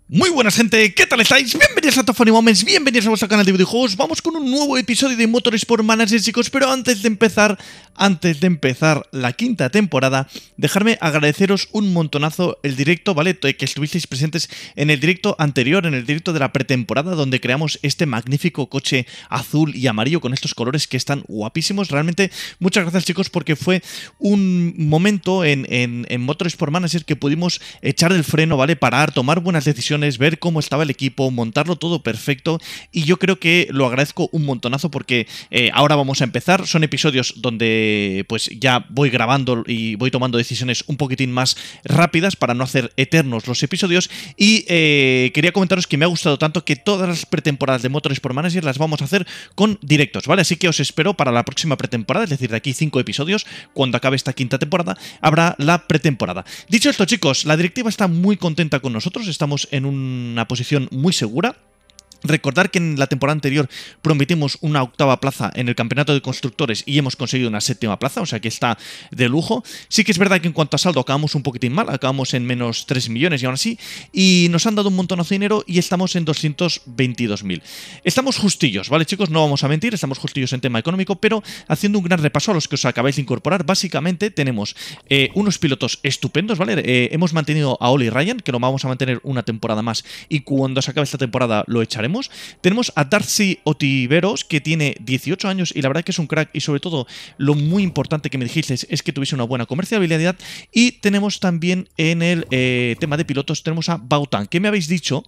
Muy buenas gente, ¿qué tal estáis? Bienvenidos a Top Funny Moments, bienvenidos a vuestro canal de videojuegos. Vamos con un nuevo episodio de Motorsport Manager, chicos. Pero antes de empezar la quinta temporada, dejarme agradeceros un montonazo el directo, ¿vale? Que estuvisteis presentes en el directo anterior, en el directo de la pretemporada, donde creamos este magnífico coche azul y amarillo con estos colores que están guapísimos. Realmente, muchas gracias, chicos, porque fue un momento en Motorsport Manager que pudimos echar el freno, ¿vale? Parar, tomar buenas decisiones, ver cómo estaba el equipo, montarlo todo perfecto, y yo creo que lo agradezco un montonazo porque ahora vamos a empezar. Son episodios donde pues ya voy grabando y voy tomando decisiones un poquitín más rápidas para no hacer eternos los episodios, y quería comentaros que me ha gustado tanto que todas las pretemporadas de Motorsport Manager las vamos a hacer con directos, ¿vale? Así que os espero para la próxima pretemporada, es decir, de aquí 5 episodios, cuando acabe esta quinta temporada, habrá la pretemporada. Dicho esto, chicos, la directiva está muy contenta con nosotros, estamos en una posición muy segura. Recordar que en la temporada anterior prometimos una octava plaza en el campeonato de constructores y hemos conseguido una séptima plaza, o sea que está de lujo. Sí que es verdad que en cuanto a saldo acabamos un poquitín mal, acabamos en menos 3 millones y aún así, y nos han dado un montonazo de dinero y estamos en 222.000. Estamos justillos, ¿vale, chicos? No vamos a mentir, estamos justillos en tema económico, pero haciendo un gran repaso a los que os acabáis de incorporar, básicamente tenemos unos pilotos estupendos, ¿vale? Hemos mantenido a Oli Ryan, que lo vamos a mantener una temporada más, y cuando se acabe esta temporada lo echaremos. Tenemos a Darcy Otiveros, que tiene 18 años y la verdad que es un crack, y sobre todo lo muy importante que me dijisteis es que tuviese una buena comerciabilidad. Y tenemos también en el tema de pilotos, tenemos a Bautan, que me habéis dicho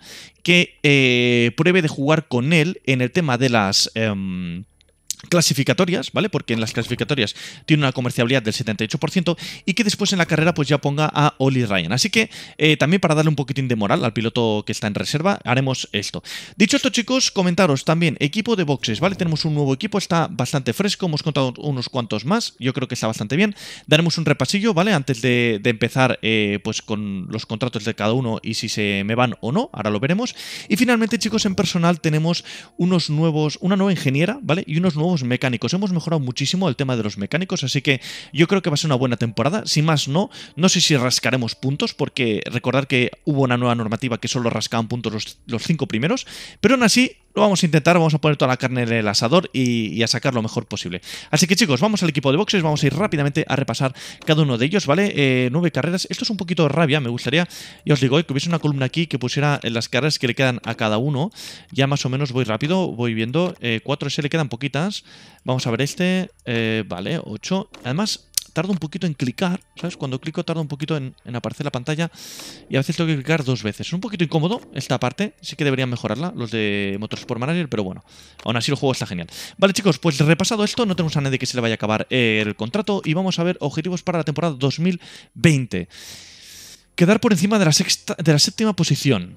que pruebe de jugar con él en el tema de las clasificatorias, ¿vale? Porque en las clasificatorias tiene una comerciabilidad del 78%, y que después en la carrera pues ya ponga a Oli Ryan. Así que también para darle un poquitín de moral al piloto que está en reserva, haremos esto. Dicho esto, chicos, comentaros también equipo de boxes, ¿vale? Tenemos un nuevo equipo, está bastante fresco, hemos contado unos cuantos más, yo creo que está bastante bien. Daremos un repasillo, ¿vale? Antes de empezar pues con los contratos de cada uno y si se me van o no, ahora lo veremos. Y finalmente, chicos, en personal tenemos una nueva ingeniera, ¿vale? Y unos nuevos mecánicos. Hemos mejorado muchísimo el tema de los mecánicos, así que yo creo que va a ser una buena temporada. Sin más, no sé si rascaremos puntos, porque recordar que hubo una nueva normativa que solo rascaban puntos los 5 primeros, pero aún así lo vamos a intentar, vamos a poner toda la carne en el asador y a sacar lo mejor posible. Así que, chicos, vamos al equipo de boxes, vamos a ir rápidamente a repasar cada uno de ellos, ¿vale? 9 carreras, esto es un poquito de rabia, me gustaría, ya os digo, que hubiese una columna aquí que pusiera las carreras que le quedan a cada uno. Ya más o menos voy rápido, voy viendo, 4 se le quedan poquitas. Vamos a ver vale, 8, además tarda un poquito en clicar, ¿sabes? Cuando clico tarda un poquito en aparecer la pantalla, y a veces tengo que clicar 2 veces. Es un poquito incómodo esta parte, sí que deberían mejorarla los de Motorsport Manager, pero bueno, aún así el juego está genial. Vale, chicos, pues repasado esto, no tenemos a nadie que se le vaya a acabar el contrato, y vamos a ver objetivos para la temporada 2020. Quedar por encima de la séptima posición.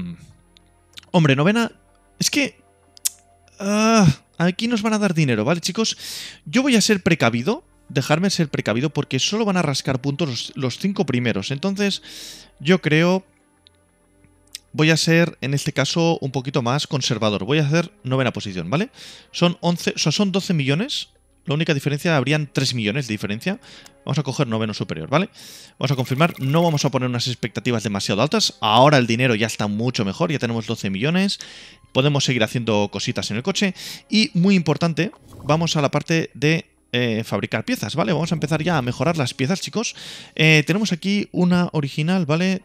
Hombre, novena, es que aquí nos van a dar dinero, ¿vale, chicos? Yo voy a ser precavido, dejarme ser precavido, porque solo van a rascar puntos los 5 primeros. Entonces, yo creo, voy a ser, en este caso, un poquito más conservador. Voy a hacer novena posición, ¿vale? Son 11, o sea, son 12 millones. La única diferencia, habrían 3 millones de diferencia. Vamos a coger noveno superior, ¿vale? Vamos a confirmar, no vamos a poner unas expectativas demasiado altas. Ahora el dinero ya está mucho mejor, ya tenemos 12 millones. Podemos seguir haciendo cositas en el coche. Y muy importante, vamos a la parte de fabricar piezas, ¿vale? Vamos a empezar ya a mejorar las piezas, chicos. Tenemos aquí una original, ¿vale?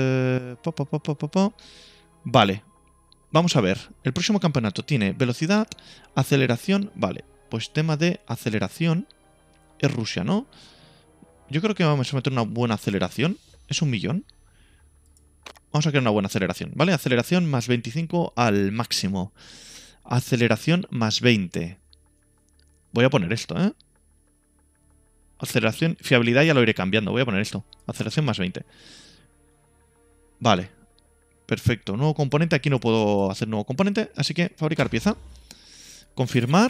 Vale, vamos a ver. El próximo campeonato tiene velocidad, aceleración, vale. Pues tema de aceleración es Rusia, ¿no? Yo creo que vamos a meter una buena aceleración. Es 1 millón. Vamos a crear una buena aceleración, ¿vale? Aceleración más 25 al máximo. Aceleración más 20. Voy a poner esto, ¿eh? Aceleración, fiabilidad ya lo iré cambiando. Voy a poner esto. Aceleración más 20. Vale. Perfecto. Nuevo componente. Aquí no puedo hacer nuevo componente. Así que fabricar pieza. Confirmar.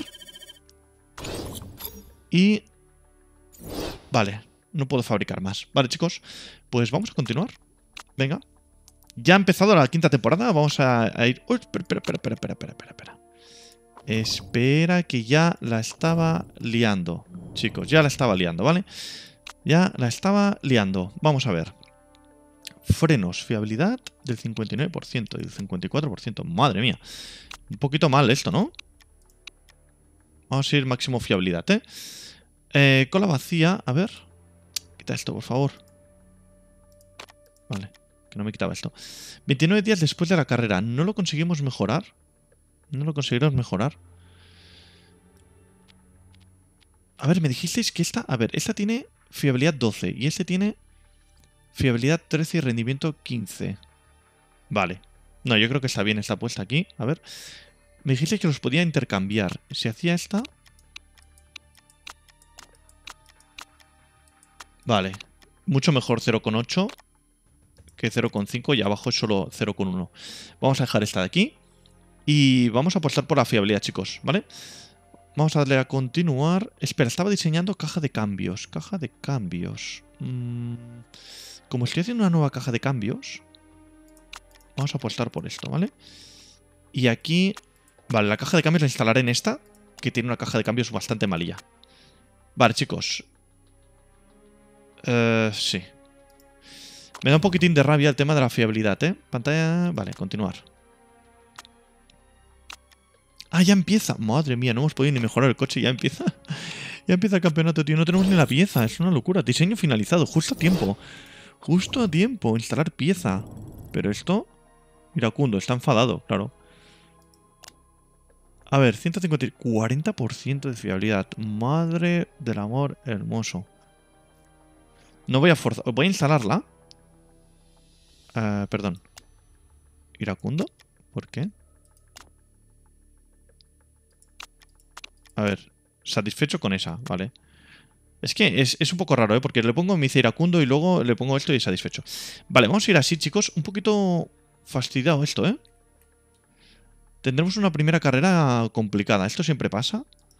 Y... Vale. No puedo fabricar más. Vale, chicos. Pues vamos a continuar. Venga. Ya ha empezado la quinta temporada. Vamos a ir... Uy, espera. Espera, que ya la estaba liando. Chicos, ya la estaba liando, ¿vale? Ya la estaba liando. Vamos a ver. Frenos, fiabilidad del 59% y del 54%. Madre mía. Un poquito mal esto, ¿no? Vamos a ir máximo fiabilidad, cola vacía, a ver. Quita esto, por favor. Vale, que no me quitaba esto. 29 días después de la carrera. ¿No lo conseguimos mejorar? No lo conseguiremos mejorar. A ver, me dijisteis que esta... A ver, esta tiene fiabilidad 12 y este tiene fiabilidad 13 y rendimiento 15. Vale. No, yo creo que está bien esta puesta aquí. A ver. Me dijisteis que los podía intercambiar. Si hacía esta... Vale. Mucho mejor 0,8 que 0,5 y abajo es solo 0,1. Vamos a dejar esta de aquí. Y vamos a apostar por la fiabilidad, chicos, ¿vale? Vamos a darle a continuar. Espera, estaba diseñando caja de cambios. Caja de cambios. Como estoy haciendo una nueva caja de cambios, vamos a apostar por esto, ¿vale? Y aquí... Vale, la caja de cambios la instalaré en esta, que tiene una caja de cambios bastante malilla. Vale, chicos. Sí. Me da un poquitín de rabia el tema de la fiabilidad, ¿eh? Pantalla... Vale, continuar. Ah, ya empieza. Madre mía, no hemos podido ni mejorar el coche. Ya empieza. Ya empieza el campeonato, tío. No tenemos ni la pieza. Es una locura. Diseño finalizado. Justo a tiempo. Justo a tiempo. Instalar pieza. Pero esto... Iracundo. Está enfadado, claro. A ver, 150... 40% de fiabilidad. Madre del amor hermoso. No voy a forzar. Voy a instalarla. Perdón. ¿Iracundo? ¿Por qué? A ver, satisfecho con esa, vale. Es que es un poco raro, ¿eh? Porque le pongo mi iracundo y luego le pongo esto y satisfecho. Vale, vamos a ir así, chicos. Un poquito fastidiado esto, ¿eh? Tendremos una primera carrera complicada. Esto siempre pasa.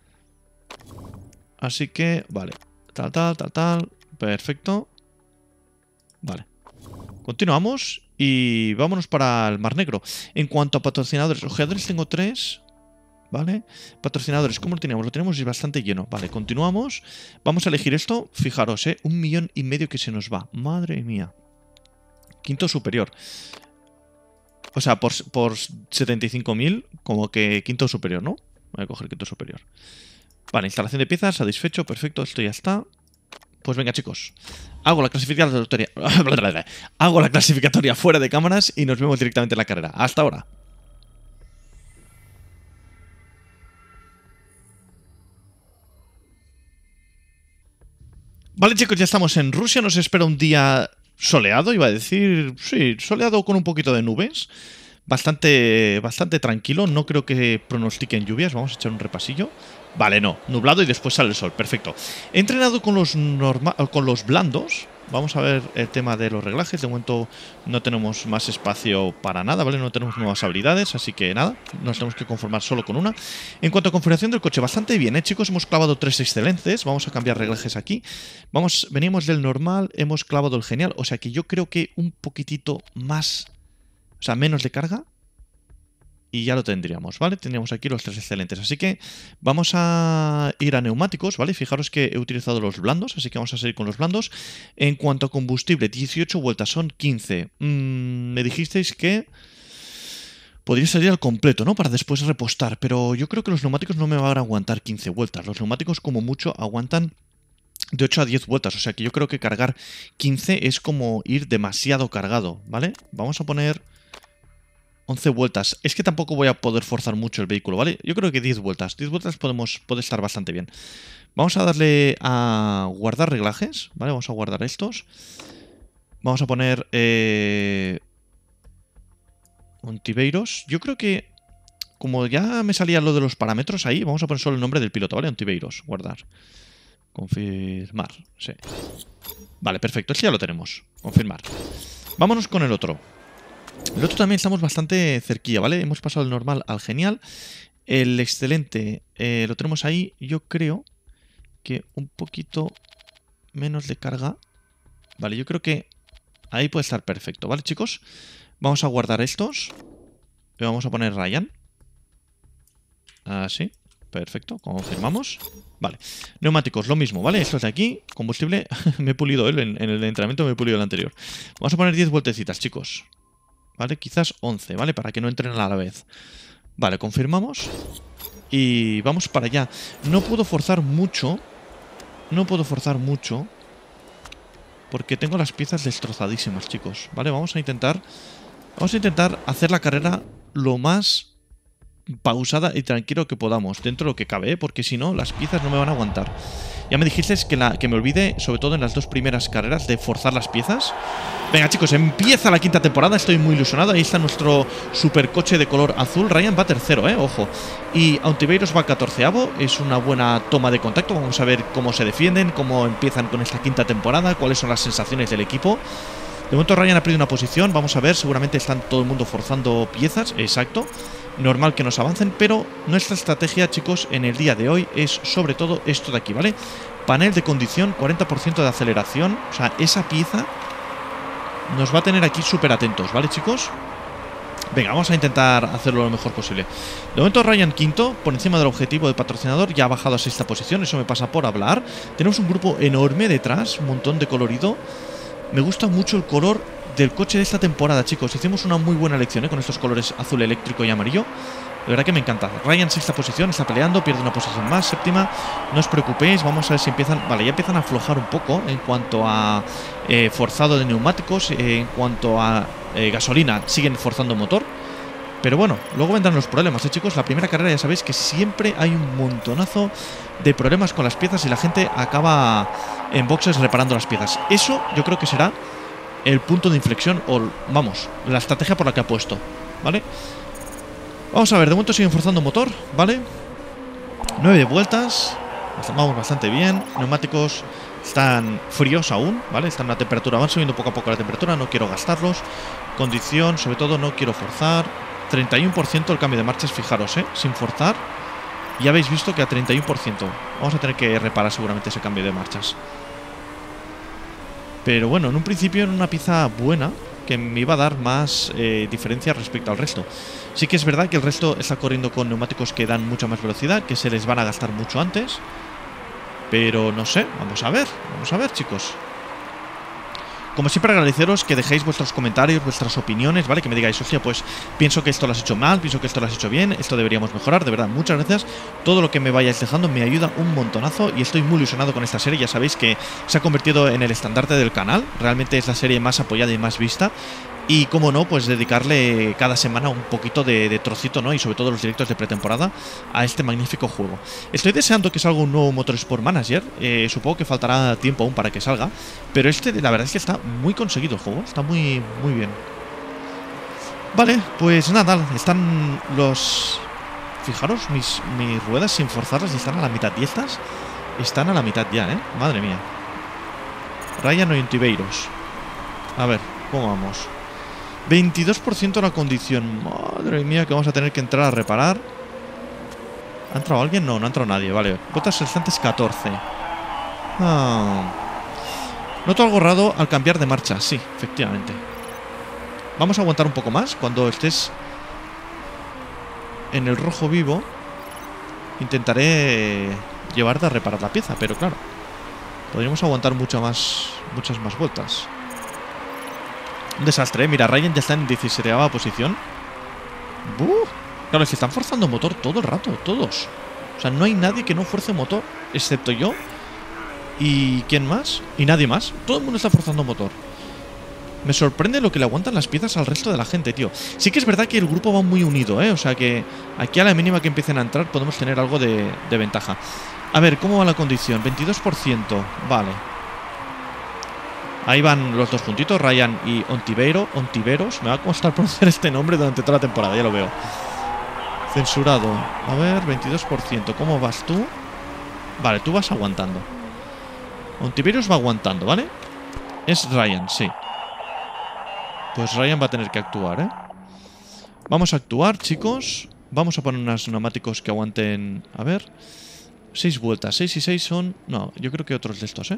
Así que, vale. Tal. Perfecto. Vale. Continuamos y vámonos para el Mar Negro. En cuanto a patrocinadores, ojeadores tengo 3... ¿Vale? Patrocinadores, ¿cómo lo tenemos? Lo tenemos bastante lleno. Vale, continuamos. Vamos a elegir esto. Fijaros, 1,5 millones que se nos va. Madre mía. Quinto superior. O sea, por 75.000, como que quinto superior, ¿no? Voy a coger quinto superior. Vale, instalación de piezas, satisfecho, perfecto, esto ya está. Pues venga, chicos. Hago la clasificatoria. Hago la clasificatoria fuera de cámaras y nos vemos directamente en la carrera. Hasta ahora. Vale, chicos, ya estamos en Rusia. Nos espera un día soleado, iba a decir. Sí, soleado con un poquito de nubes. Bastante tranquilo. No creo que pronostiquen lluvias. Vamos a echar un repasillo. Vale, no. Nublado y después sale el sol. Perfecto. He entrenado con los blandos. Vamos a ver el tema de los reglajes. De momento no tenemos más espacio para nada, ¿vale? No tenemos nuevas habilidades, así que nada. Nos tenemos que conformar solo con una. En cuanto a configuración del coche, bastante bien, chicos. Hemos clavado 3 excelentes. Vamos a cambiar reglajes aquí. Venimos del normal, hemos clavado el genial. O sea que yo creo que un poquitito más... O sea, menos de carga. Y ya lo tendríamos, ¿vale? Tendríamos aquí los 3 excelentes. Así que vamos a ir a neumáticos, ¿vale? Fijaros que he utilizado los blandos, así que vamos a seguir con los blandos. En cuanto a combustible, 18 vueltas, son 15. Me dijisteis que podría salir al completo, ¿no? Para después repostar, pero yo creo que los neumáticos no me van a aguantar 15 vueltas. Los neumáticos como mucho aguantan de 8 a 10 vueltas, o sea que yo creo que cargar 15 es como ir demasiado cargado, ¿vale? Vamos a poner 11 vueltas. Es que tampoco voy a poder forzar mucho el vehículo, ¿vale? Yo creo que 10 vueltas. 10 vueltas puede estar bastante bien. Vamos a darle a guardar reglajes, ¿vale? Vamos a guardar estos. Vamos a poner Ontiveiros. Yo creo que, como ya me salía lo de los parámetros ahí, vamos a poner solo el nombre del piloto, ¿vale? Ontiveiros, guardar. Confirmar, sí. Vale, perfecto, este ya lo tenemos. Confirmar. Vámonos con el otro. El otro también estamos bastante cerquilla, ¿vale? Hemos pasado el normal al genial. El excelente lo tenemos ahí. Yo creo que un poquito menos de carga. Vale, yo creo que ahí puede estar perfecto, ¿vale, chicos? Vamos a guardar estos. Y vamos a poner Ryan. Así. Perfecto, confirmamos. Vale, neumáticos, lo mismo, ¿vale? Estos de aquí, combustible, me he pulido en el entrenamiento, me he pulido el anterior. Vamos a poner 10 vueltecitas, chicos. Vale, quizás 11, ¿vale? Para que no entren a la vez. Vale, confirmamos. Y vamos para allá. No puedo forzar mucho. No puedo forzar mucho. Porque tengo las piezas destrozadísimas, chicos. Vale, vamos a intentar hacer la carrera lo más pausada y tranquilo que podamos, dentro de lo que cabe, ¿eh? Porque si no, las piezas no me van a aguantar. Ya me dijisteis que me olvide, sobre todo en las dos primeras carreras, de forzar las piezas. Venga, chicos, empieza la quinta temporada. Estoy muy ilusionado. Ahí está nuestro supercoche de color azul. Ryan va tercero, ojo. Y Ontiveiros va 14avo. Es una buena toma de contacto. Vamos a ver cómo se defienden, cómo empiezan con esta quinta temporada, cuáles son las sensaciones del equipo. De momento Ryan ha perdido una posición. Vamos a ver, seguramente están todo el mundo forzando piezas. Exacto. Normal que nos avancen, pero nuestra estrategia, chicos, en el día de hoy es sobre todo esto de aquí, ¿vale? Panel de condición, 40% de aceleración. O sea, esa pieza nos va a tener aquí súper atentos, ¿vale, chicos? Venga, vamos a intentar hacerlo lo mejor posible. De momento Ryan quinto, por encima del objetivo del patrocinador. Ya ha bajado a sexta posición, eso me pasa por hablar. Tenemos un grupo enorme detrás, un montón de colorido. Me gusta mucho el color del coche de esta temporada, chicos. Hicimos una muy buena elección, con estos colores azul eléctrico y amarillo. De verdad que me encanta. Ryan sexta posición, está peleando, pierde una posición más, séptima. No os preocupéis, vamos a ver si empiezan... Vale, ya empiezan a aflojar un poco en cuanto a forzado de neumáticos, en cuanto a gasolina, siguen forzando motor. Pero bueno, luego vendrán los problemas, chicos. La primera carrera ya sabéis que siempre hay un montonazo de problemas con las piezas y la gente acaba en boxes reparando las piezas. Eso yo creo que será el punto de inflexión o, vamos, la estrategia por la que ha puesto, ¿vale? Vamos a ver, de momento siguen forzando motor, ¿vale? 9 vueltas. Vamos bastante bien. Neumáticos están fríos aún, ¿vale? Están a una temperatura, van subiendo poco a poco la temperatura, no quiero gastarlos. Condición, sobre todo no quiero forzar. 31% el cambio de marchas, fijaros, sin forzar. Ya habéis visto que a 31%. Vamos a tener que reparar seguramente ese cambio de marchas. Pero bueno, en un principio era una pieza buena que me iba a dar más diferencia respecto al resto. Sí que es verdad que el resto está corriendo con neumáticos que dan mucha más velocidad, que se les van a gastar mucho antes. Pero no sé, vamos a ver, chicos. Como siempre, agradeceros que dejéis vuestros comentarios, vuestras opiniones, ¿vale? Que me digáis, hostia, pues pienso que esto lo has hecho mal, pienso que esto lo has hecho bien, esto deberíamos mejorar. De verdad, muchas gracias. Todo lo que me vayáis dejando me ayuda un montonazo y estoy muy ilusionado con esta serie. Ya sabéis que se ha convertido en el estandarte del canal. Realmente es la serie más apoyada y más vista. Y como no, pues dedicarle cada semana un poquito de trocito, ¿no? Y sobre todo los directos de pretemporada a este magnífico juego. Estoy deseando que salga un nuevo Motorsport Manager. Supongo que faltará tiempo aún para que salga. Pero la verdad es que está muy conseguido el juego. Está muy, muy bien. Vale, pues nada, están los... Fijaros, mis ruedas sin forzarlas están a la mitad. Y estas están a la mitad ya, ¿eh? Madre mía. Ryan o Ontiveiros. A ver, ¿cómo vamos? 22% la condición. Madre mía, que vamos a tener que entrar a reparar. ¿Ha entrado alguien? No, no ha entrado nadie. Vale, botas restantes 14. Noto algo raro al cambiar de marcha. Sí, efectivamente. Vamos a aguantar un poco más. Cuando estés en el rojo vivo, intentaré llevarte a reparar la pieza. Pero claro, podríamos aguantar muchas más vueltas. Un desastre, ¿eh? Mira, Ryan ya está en 17ª posición. Claro, es que están forzando motor todo el rato, todos. O sea, no hay nadie que no fuerce motor, excepto yo. ¿Y quién más? Y nadie más. Todo el mundo está forzando motor. Me sorprende lo que le aguantan las piezas al resto de la gente, tío. Sí que es verdad que el grupo va muy unido, ¿eh? O sea que aquí a la mínima que empiecen a entrar podemos tener algo de ventaja. A ver, ¿cómo va la condición? 22%, vale. Ahí van los dos juntitos, Ryan y Ontiveiros. Me va a costar pronunciar este nombre durante toda la temporada, ya lo veo. Censurado. A ver, 22%. ¿Cómo vas tú? Vale, tú vas aguantando. Ontiveiros va aguantando, ¿vale? Es Ryan, sí. Pues Ryan va a tener que actuar, ¿eh? Vamos a actuar, chicos. Vamos a poner unos neumáticos que aguanten... A ver... 6 vueltas. 6 y 6 son... No, yo creo que otros de estos, ¿eh?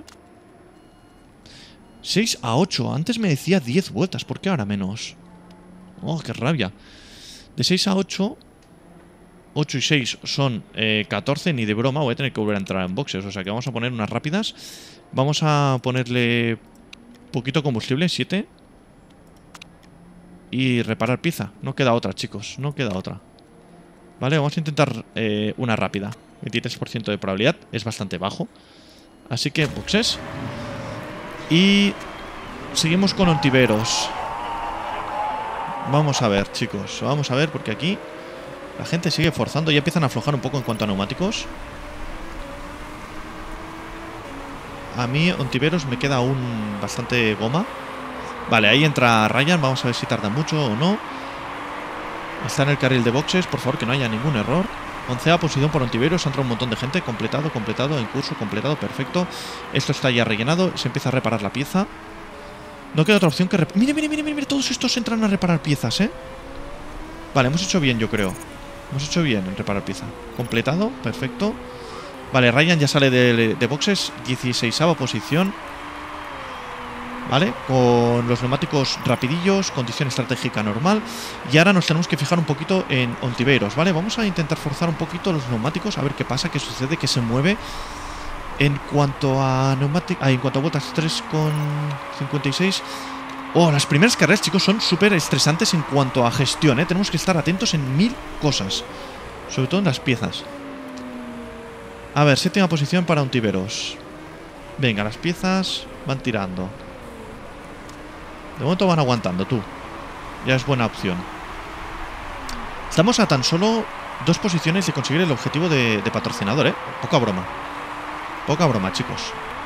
6 a 8. Antes me decía 10 vueltas. ¿Por qué ahora menos? Oh, qué rabia. De 6 a 8... 8 y 6 son 14, ni de broma voy a tener que volver a entrar en boxes. O sea que vamos a poner unas rápidas. Vamos a ponerle poquito combustible, 7. Y reparar pieza. No queda otra, chicos, no queda otra. Vale, vamos a intentar una rápida. 23% de probabilidad, es bastante bajo. Así que boxes. Y seguimos con ontiveros. Vamos a ver, chicos, vamos a ver, porque aquí la gente sigue forzando. Ya empiezan a aflojar un poco en cuanto a neumáticos. A mí, ontiveros, me queda aún bastante goma. Vale, ahí entra Ryan. Vamos a ver si tarda mucho o no. Está en el carril de boxes. Por favor, que no haya ningún error. 11ª posición por ontiveros. Ha entrado un montón de gente. Completado, completado. En curso, completado. Perfecto. Esto está ya rellenado. Se empieza a reparar la pieza. No queda otra opción que... Mire, mire, mire, mire. Todos estos entran a reparar piezas, ¿eh? Vale, hemos hecho bien, yo creo. Hemos hecho bien en reparar pieza. Completado. Perfecto. Vale, Ryan ya sale de boxes. 16ª posición. Vale, con los neumáticos rapidillos, condición estratégica normal. Y ahora nos tenemos que fijar un poquito en ontiveros, ¿vale? Vamos a intentar forzar un poquito los neumáticos, a ver qué pasa, qué sucede, qué se mueve. En cuanto a neumáticos, en cuanto a vueltas, 3,56. Oh, las primeras carreras, chicos, son súper estresantes en cuanto a gestión, ¿eh? Tenemos que estar atentos en 1000 cosas, sobre todo en las piezas. A ver, 7ª posición para ontiveros. Venga, las piezas van tirando. De momento van aguantando, tú. Ya es buena opción. Estamos a tan solo 2 posiciones de conseguir el objetivo de patrocinador, ¿eh? Poca broma. Poca broma, chicos.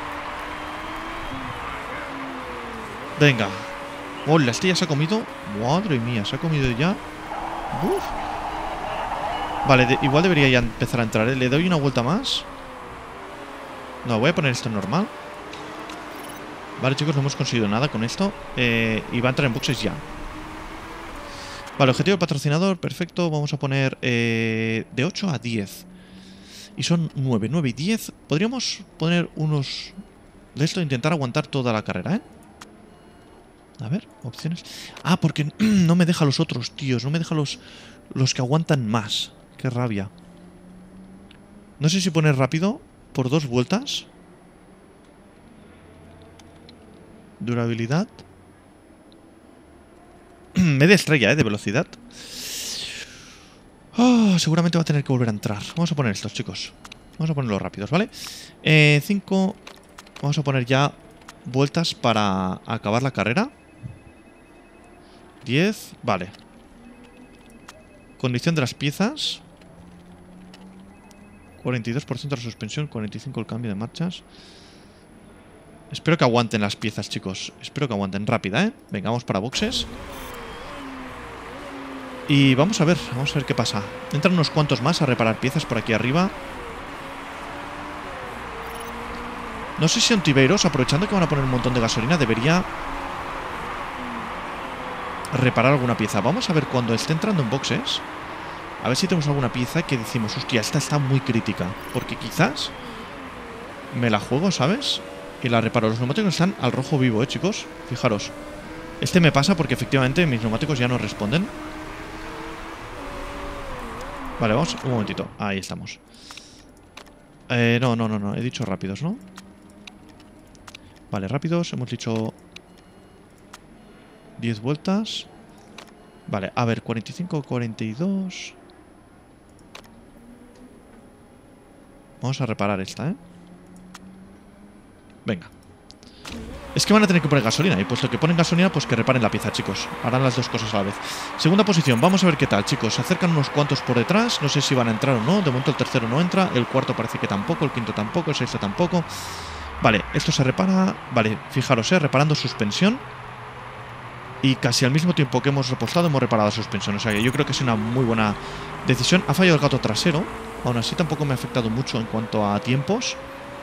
Venga. Hola, este ya se ha comido. Madre mía, se ha comido ya. Uf. Vale, igual debería ya empezar a entrar, ¿eh? Le doy una vuelta más. No, voy a poner esto en normal. Vale, chicos, no hemos conseguido nada con esto. Y va a entrar en boxes ya. Vale, objetivo de patrocinador, perfecto. Vamos a poner de 8 a 10. Y son 9, 9 y 10. Podríamos poner unos... de esto, intentar aguantar toda la carrera, ¿eh? A ver, opciones. Ah, porque no me deja los otros, tíos. No me deja los que aguantan más. Qué rabia. No sé si poner rápido por 2 vueltas. Durabilidad. Media estrella, de velocidad. Oh, seguramente va a tener que volver a entrar. Vamos a poner estos, chicos. Vamos a ponerlos rápidos, ¿vale? 5. Vamos a poner ya vueltas para acabar la carrera. 10. Vale. Condición de las piezas. 42% la suspensión, 45% el cambio de marchas. Espero que aguanten las piezas, chicos. Espero que aguanten. Rápida, ¿eh? Venga, vamos para boxes. Y vamos a ver qué pasa. Entran unos cuantos más a reparar piezas por aquí arriba. No sé si ontiveros, aprovechando que van a poner un montón de gasolina, debería reparar alguna pieza. Vamos a ver cuando esté entrando en boxes. A ver si tenemos alguna pieza que decimos, hostia, esta está muy crítica. Porque quizás me la juego, ¿sabes? Y la reparo. Los neumáticos están al rojo vivo, chicos. Fijaros. Este me pasa porque efectivamente mis neumáticos ya no responden. Vale, vamos. Un momentito. Ahí estamos. No. He dicho rápidos, ¿no? Vale, rápidos. Hemos dicho 10 vueltas. Vale, a ver, 45, 42. Vamos a reparar esta, ¿eh? Venga. Es que van a tener que poner gasolina. Y puesto que ponen gasolina, pues que reparen la pieza, chicos. Harán las dos cosas a la vez. Segunda posición. Vamos a ver qué tal, chicos. Se acercan unos cuantos por detrás. No sé si van a entrar o no. De momento el tercero no entra. El cuarto parece que tampoco. El quinto tampoco. El sexto tampoco. Vale, esto se repara. Vale, fijaros, reparando suspensión. Y casi al mismo tiempo que hemos repostado, hemos reparado suspensión. O sea que yo creo que es una muy buena decisión. Ha fallado el gato trasero. Aún así tampoco me ha afectado mucho en cuanto a tiempos.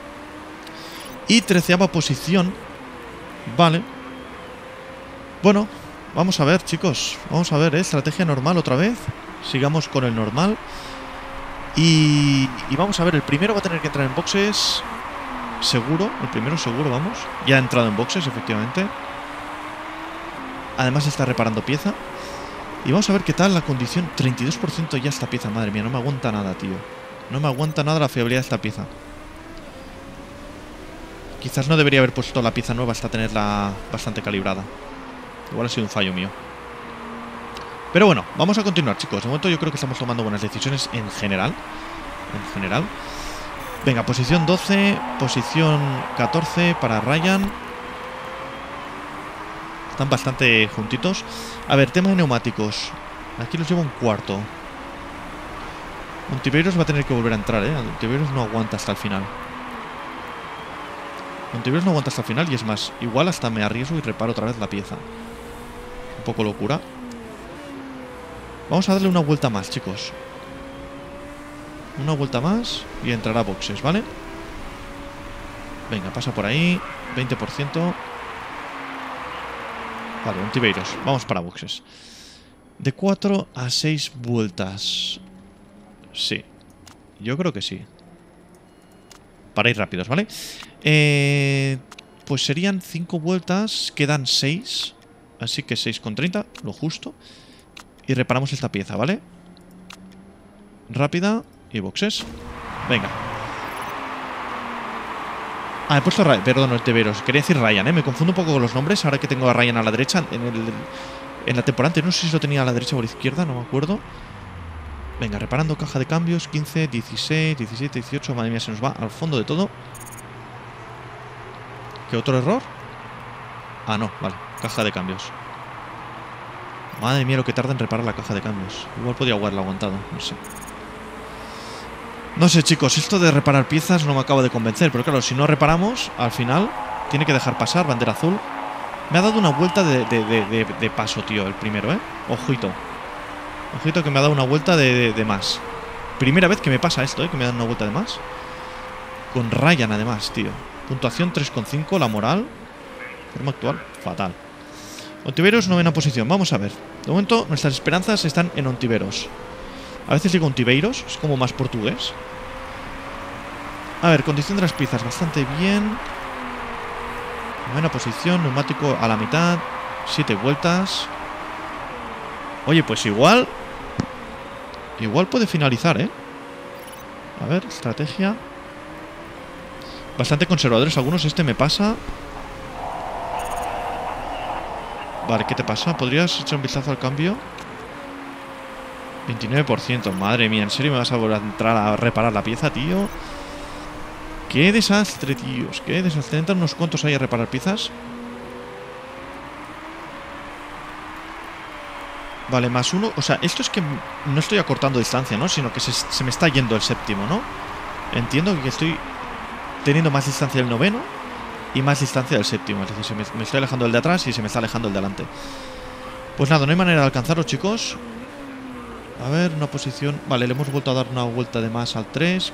Y 13ª posición. Vale. Bueno, vamos a ver, chicos. Vamos a ver, estrategia normal otra vez. Sigamos con el normal. Y vamos a ver, el primero va a tener que entrar en boxes. Seguro, el primero seguro, vamos. Ya ha entrado en boxes, efectivamente. Además está reparando pieza. Y vamos a ver qué tal la condición. 32% ya esta pieza, madre mía, no me aguanta nada, tío. No me aguanta nada la fiabilidad de esta pieza. Quizás no debería haber puesto la pieza nueva hasta tenerla bastante calibrada. Igual ha sido un fallo mío. Pero bueno, vamos a continuar, chicos. De momento yo creo que estamos tomando buenas decisiones en general. En general. Venga, posición 12, posición 14 para Ryan. Están bastante juntitos. A ver, tema de neumáticos. Aquí los llevo un cuarto. Ontiveros va a tener que volver a entrar, ¿eh? Ontiveros no aguanta hasta el final. Ontiveros no aguanta hasta el final y es más, igual hasta me arriesgo y reparo otra vez la pieza. Un poco locura. Vamos a darle una vuelta más, chicos. Una vuelta más y entrará a boxes, ¿vale? Venga, pasa por ahí. 20%. Vale, Ontiveros. Vamos para boxes. De 4 a 6 vueltas. Sí. Yo creo que sí. Para ir rápidos, ¿vale? Pues serían 5 vueltas. Quedan 6. Así que 6,30, lo justo. Y reparamos esta pieza, ¿vale? Rápida y boxes. Venga. Ah, he puesto Ryan, perdón, Ontiveros. Quería decir Ryan, ¿eh? Me confundo un poco con los nombres. Ahora que tengo a Ryan a la derecha. En la temporada anterior, no sé si lo tenía a la derecha o a la izquierda, no me acuerdo. Venga, reparando caja de cambios. 15, 16, 17, 18. Madre mía, se nos va al fondo de todo. ¿Qué otro error? Ah, no, vale. Caja de cambios. Madre mía, lo que tarda en reparar la caja de cambios. Igual podía haberla aguantado, no sé. No sé, chicos, esto de reparar piezas no me acaba de convencer. Pero claro, si no reparamos, al final tiene que dejar pasar, bandera azul. Me ha dado una vuelta de paso, tío, el primero, ¿eh? Ojito. Ojito que me ha dado una vuelta de más. Primera vez que me pasa esto, ¿eh? Que me dan una vuelta de más. Con Ryan, además, tío. Puntuación 3,5, la moral. Forma actual, fatal. Ontiveros, novena posición. Vamos a ver. De momento, nuestras esperanzas están en Ontiveros. A veces digo Ontiveiros, es como más portugués. A ver, condición de las piezas, bastante bien. Novena posición, neumático a la mitad. 7 vueltas. Oye, pues igual puede finalizar, ¿eh? A ver, estrategia. Bastante conservadores algunos, este me pasa. Vale, ¿qué te pasa? ¿Podrías echar un vistazo al cambio? 29%, madre mía, ¿en serio me vas a volver a entrar a reparar la pieza, tío? ¡Qué desastre, tíos! ¡Qué desastre! Entran unos cuantos ahí a reparar piezas. Vale, más uno. O sea, esto es que no estoy acortando distancia, ¿no? Sino que se me está yendo el séptimo, ¿no? Entiendo que estoy teniendo más distancia del noveno y más distancia del séptimo. Es decir, me estoy alejando del de atrás y se me está alejando el de delante. Pues nada, no hay manera de alcanzarlo, chicos. A ver, una posición. Vale, le hemos vuelto a dar una vuelta de más al 3.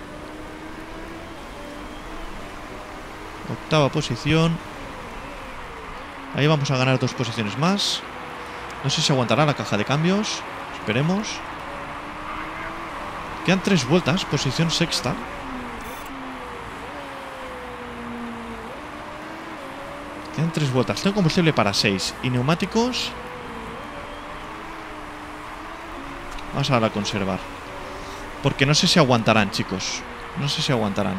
Octava posición. Ahí vamos a ganar 2 posiciones más. No sé si aguantará la caja de cambios. Esperemos. Quedan 3 vueltas. Posición sexta. Quedan 3 vueltas. Tengo combustible para 6. Y neumáticos. Vamos a conservar. Porque no sé si aguantarán, chicos. No sé si aguantarán.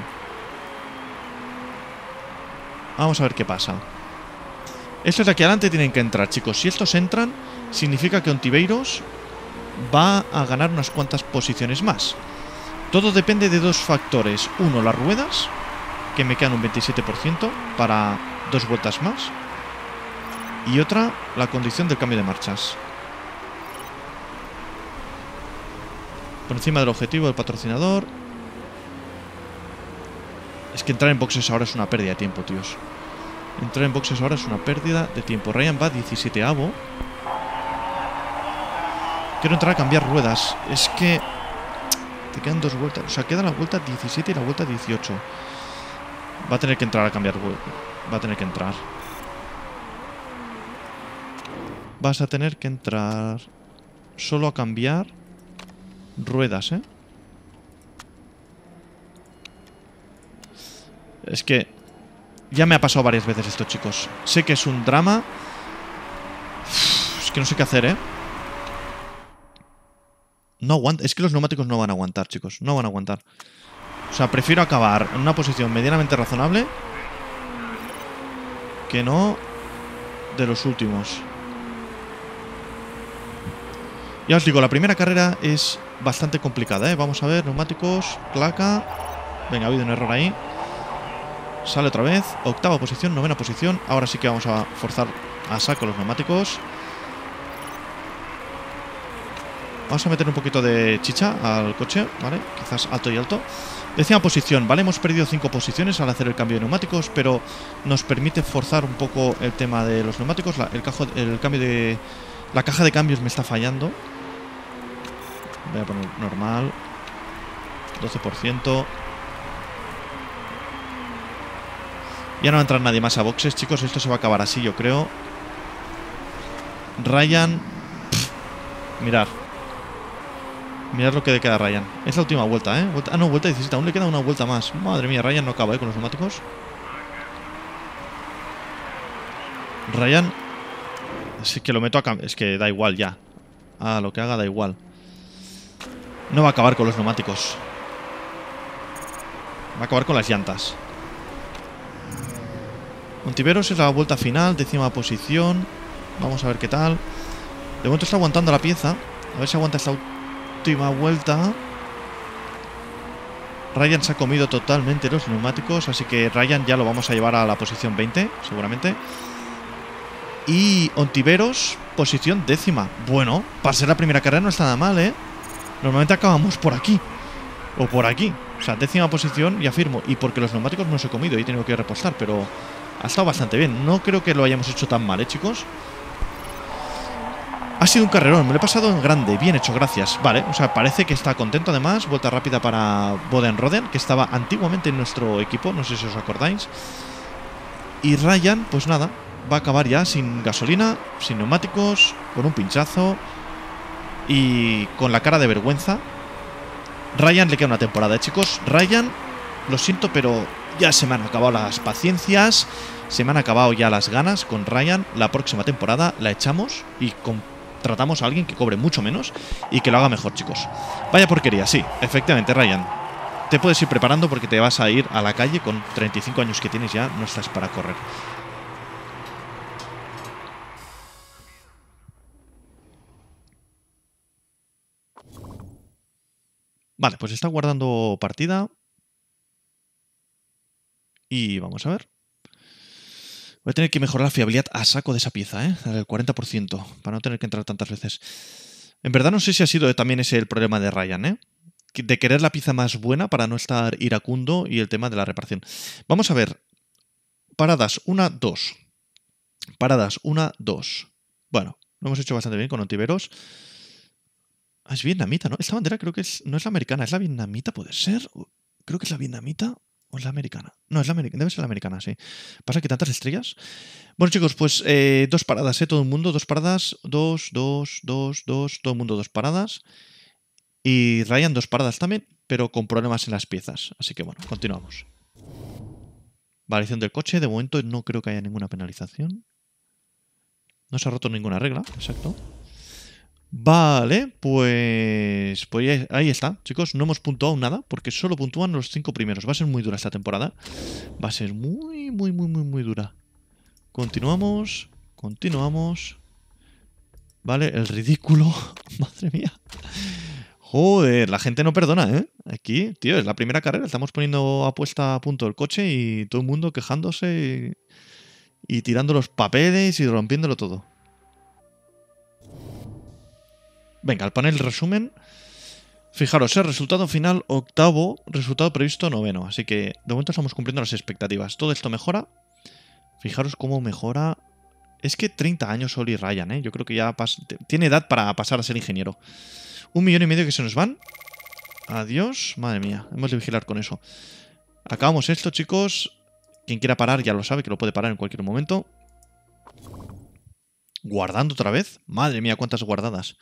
Vamos a ver qué pasa. Estos de aquí adelante tienen que entrar, chicos. Si estos entran, significa que Ontiveiros va a ganar unas cuantas posiciones más. Todo depende de 2 factores. Uno, las ruedas, que me quedan un 27% para 2 vueltas más. Y otra, la condición del cambio de marchas. Por encima del objetivo del patrocinador. Es que entrar en boxes ahora es una pérdida de tiempo, tíos. Entrar en boxes ahora es una pérdida de tiempo. Ryan va 17avo. Quiero entrar a cambiar ruedas. Es que te quedan 2 vueltas. O sea, queda la vuelta 17 y la vuelta 18. Va a tener que entrar a cambiar. Va a tener que entrar. Vas a tener que entrar solo a cambiar ruedas, ¿eh? Es que ya me ha pasado varias veces esto, chicos. Sé que es un drama. Es que no sé qué hacer, ¿eh? No aguanta. Es que los neumáticos no van a aguantar, chicos. No van a aguantar. O sea, prefiero acabar en una posición medianamente razonable que no de los últimos. Ya os digo, la primera carrera es bastante complicada, ¿eh? Vamos a ver, neumáticos, placa. Venga, ha habido un error ahí. Sale otra vez. Octava posición, novena posición. Ahora sí que vamos a forzar a saco los neumáticos. Vamos a meter un poquito de chicha al coche, ¿vale? Quizás alto y alto. Décima posición, ¿vale? Hemos perdido 5 posiciones al hacer el cambio de neumáticos, pero nos permite forzar un poco el tema de los neumáticos. El cambio de... La caja de cambios me está fallando. Voy a poner normal. 12%. Ya no va a entrar nadie más a boxes, chicos. Esto se va a acabar así, yo creo. Ryan. Mirad. Mirad lo que le queda a Ryan. Es la última vuelta, ¿eh? No, vuelta 17. Aún le queda una vuelta más. Madre mía, Ryan no acaba, ¿eh? Con los neumáticos. Ryan. Es que lo meto a cambio. Es que da igual ya. Lo que haga da igual. No va a acabar con los neumáticos. Va a acabar con las llantas. Ontiveros es la vuelta final, décima posición. Vamos a ver qué tal. De momento está aguantando la pieza. A ver si aguanta esta última vuelta. Ryan se ha comido totalmente los neumáticos, así que Ryan ya lo vamos a llevar a la posición 20, seguramente. Y Ontiveros, posición décima. Bueno, para ser la primera carrera no está nada mal, ¿eh? Normalmente acabamos por aquí. O por aquí. O sea, décima posición, ya firmo. Y porque los neumáticos no los he comido y he tenido que repostar, pero ha estado bastante bien. No creo que lo hayamos hecho tan mal, chicos. Ha sido un carrerón, me lo he pasado en grande. Bien hecho, gracias. Vale, o sea, parece que está contento además. Vuelta rápida para Bodenroden, que estaba antiguamente en nuestro equipo. No sé si os acordáis. Y Ryan, pues nada, va a acabar ya sin gasolina, sin neumáticos, con un pinchazo y con la cara de vergüenza. Ryan le queda una temporada, chicos. Ryan, lo siento, pero ya se me han acabado las paciencias. Se me han acabado ya las ganas con Ryan. La próxima temporada la echamos y contratamos a alguien que cobre mucho menos y que lo haga mejor, chicos. Vaya porquería, sí, efectivamente, Ryan. Te puedes ir preparando porque te vas a ir a la calle con 35 años que tienes ya. No estás para correr. Vale, pues está guardando partida. Y vamos a ver. Voy a tener que mejorar la fiabilidad a saco de esa pieza, ¿eh? Al 40%, para no tener que entrar tantas veces. En verdad no sé si ha sido también ese el problema de Ryan, ¿eh? De querer la pieza más buena para no estar iracundo y el tema de la reparación. Vamos a ver. Paradas 1, 2. Paradas 1, 2. Bueno, lo hemos hecho bastante bien con Ontiveros. Es vietnamita, ¿no? Esta bandera creo que no es la americana, es la vietnamita, ¿puede ser? Creo que es la vietnamita o es la americana. No, es la americana, debe ser la americana, sí. Pasa que tantas estrellas. Bueno, chicos, pues 2 paradas, todo el mundo, 2 paradas. 2, 2, 2, 2, todo el mundo 2 paradas. Y Ryan 2 paradas también, pero con problemas en las piezas. Así que bueno, continuamos. Variación del coche, de momento no creo que haya ninguna penalización. No se ha roto ninguna regla, exacto. Vale, pues ahí está, chicos. No hemos puntuado nada porque solo puntúan los 5 primeros. Va a ser muy dura esta temporada. Va a ser muy, muy, muy, muy, muy dura. Continuamos. Continuamos. Vale, el ridículo. Madre mía. Joder, la gente no perdona, ¿eh? Aquí, tío, es la primera carrera. Estamos poniendo a punto el coche y todo el mundo quejándose y tirando los papeles y rompiéndolo todo. Venga, al panel resumen. Fijaros, el resultado final octavo, resultado previsto noveno. Así que de momento estamos cumpliendo las expectativas. Todo esto mejora. Fijaros cómo mejora. Es que 30 años Oli Ryan, ¿eh? Yo creo que ya tiene edad para pasar a ser ingeniero. 1,5 millones que se nos van. Adiós. Madre mía, hemos de vigilar con eso. Acabamos esto, chicos. Quien quiera parar ya lo sabe que lo puede parar en cualquier momento. Guardando otra vez. Madre mía, cuántas guardadas.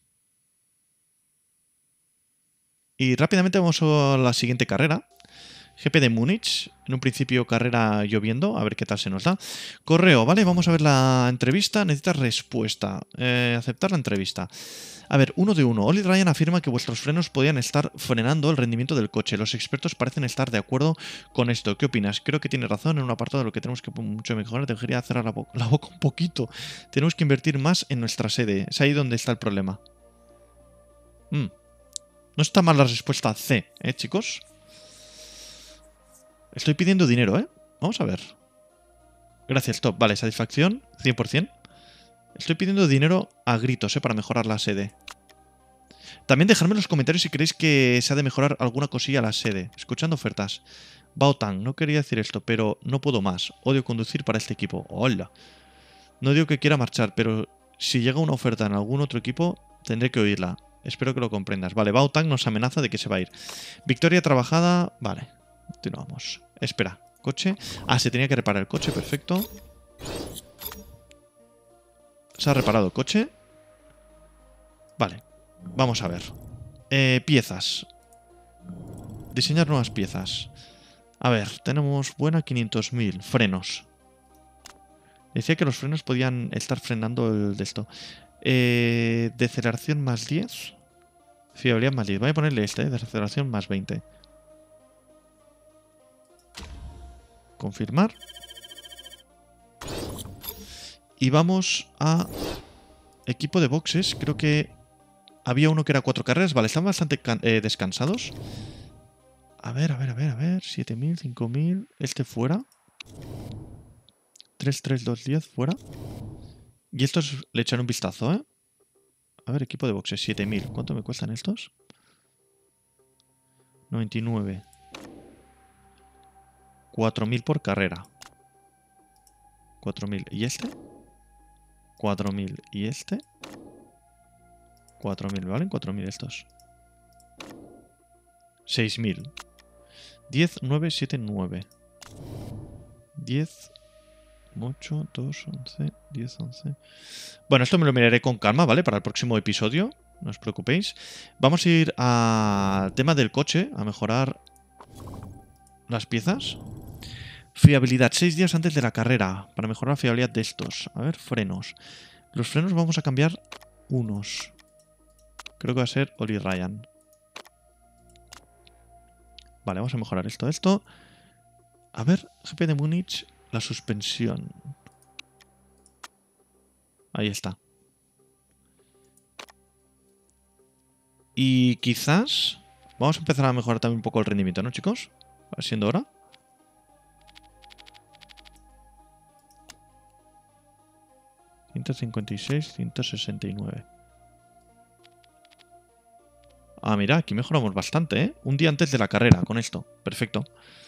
Y rápidamente vamos a la siguiente carrera, GP de Múnich. En un principio carrera lloviendo. A ver qué tal se nos da. Correo, ¿vale? Vamos a ver la entrevista. Necesitas respuesta. Aceptar la entrevista. A ver, 1 de 1. Olli Ryan afirma que vuestros frenos podían estar frenando el rendimiento del coche. Los expertos parecen estar de acuerdo con esto. ¿Qué opinas? Creo que tiene razón en un apartado de lo que tenemos que mucho mejorar. Debería cerrar la boca un poquito. Tenemos que invertir más en nuestra sede. Es ahí donde está el problema. No está mal la respuesta C, chicos? Estoy pidiendo dinero, Vamos a ver. Gracias, top. Vale, satisfacción, 100%. Estoy pidiendo dinero a gritos, para mejorar la sede. También dejadme en los comentarios si queréis que se ha de mejorar alguna cosilla a la sede. Escuchando ofertas. Baotang, no quería decir esto, pero no puedo más. Odio conducir para este equipo. Hola. No digo que quiera marchar, pero si llega una oferta en algún otro equipo, tendré que oírla. Espero que lo comprendas. Vale, Baotang nos amenaza de que se va a ir. Victoria trabajada. Vale, continuamos. Espera, coche. Ah, se tenía que reparar el coche, perfecto. Se ha reparado el coche. Vale, vamos a ver. Piezas. Diseñar nuevas piezas. A ver, tenemos buena 500.000. Frenos. Decía que los frenos podían estar frenando el de esto. Deceleración más 10. Fiabilidad más 10. Voy a ponerle deceleración más 20. Confirmar. Y vamos a equipo de boxes. Creo que había uno que era 4 carreras. Vale, están bastante descansados. A ver. 7.000, 5.000. Este fuera. 3, 3, 2, 10 fuera. Y estos le echan un vistazo, A ver, equipo de boxes, 7.000. ¿Cuánto me cuestan estos? 99. 4.000 por carrera. 4.000. ¿Y este? 4.000. ¿Y este? 4.000, ¿valen? 4.000 estos. 6.000. 10, 9, 7, 9. 10, 8, 2, 11, 10, 11. Bueno, esto me lo miraré con calma, ¿vale? Para el próximo episodio. No os preocupéis. Vamos a ir al tema del coche, a mejorar las piezas. Fiabilidad, 6 días antes de la carrera, para mejorar la fiabilidad de estos. A ver, frenos. Los frenos vamos a cambiar unos. Creo que va a ser Olli Ryan. Vale, vamos a mejorar esto. A ver, GP de Múnich, la suspensión. Ahí está. Y quizás vamos a empezar a mejorar también un poco el rendimiento, ¿no, chicos? Va siendo hora. $156, 169. Ah, mira, aquí mejoramos bastante, Un día antes de la carrera con esto. Perfecto.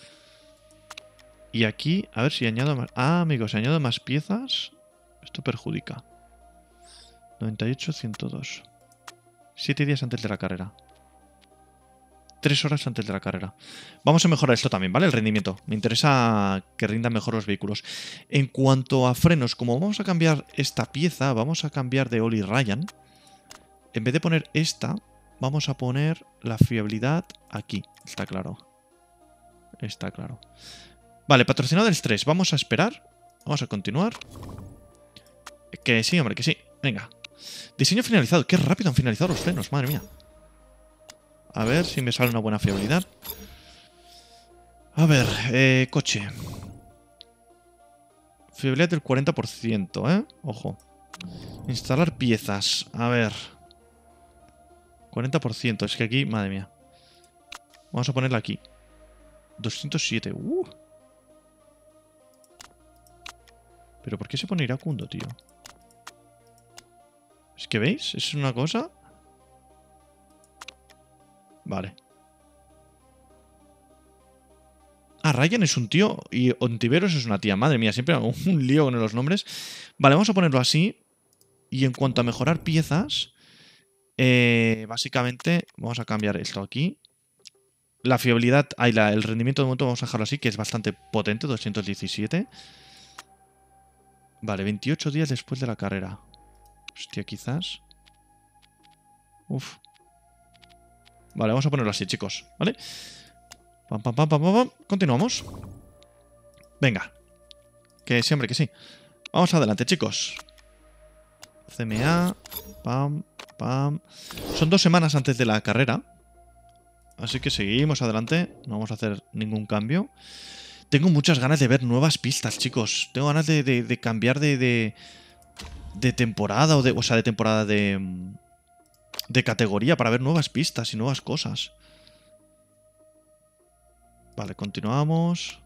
Y aquí, a ver si añado más... Ah, amigos, si añado más piezas, esto perjudica. 98, 102. 7 días antes de la carrera. 3 horas antes de la carrera. Vamos a mejorar esto también, ¿vale? El rendimiento. Me interesa que rindan mejor los vehículos. En cuanto a frenos, como vamos a cambiar esta pieza, vamos a cambiar de Olli Ryan. En vez de poner esta, vamos a poner la fiabilidad aquí. Está claro. Está claro. Vale, patrocinado del estrés. Vamos a esperar. Vamos a continuar. Que sí, hombre, que sí. Venga. Diseño finalizado. Qué rápido han finalizado los frenos, madre mía. A ver si me sale una buena fiabilidad. A ver, coche. Fiabilidad del 40%, Ojo. Instalar piezas. A ver. 40%. Es que aquí, madre mía. Vamos a ponerla aquí. 207. ¿Pero por qué se pone iracundo, tío? Es que, ¿veis? Es una cosa... Vale. Ah, Ryan es un tío y Ontiveros es una tía. Madre mía, siempre hago un lío con los nombres. Vale, vamos a ponerlo así. Y en cuanto a mejorar piezas, básicamente vamos a cambiar esto aquí. La fiabilidad, el rendimiento de momento vamos a dejarlo así, que es bastante potente, 217. Vale, 28 días después de la carrera. Hostia, quizás... Uf. Vale, vamos a ponerlo así, chicos, ¿vale? Pam, pam, pam, pam, pam, pam. Continuamos. Venga. Que sí, hombre, que sí. Vamos adelante, chicos. CMA. Pam, pam. Son 2 semanas antes de la carrera. Así que seguimos adelante. No vamos a hacer ningún cambio. Tengo muchas ganas de ver nuevas pistas, chicos. Tengo ganas de cambiar de temporada o sea, de temporada de categoría para ver nuevas pistas y nuevas cosas. Vale, continuamos.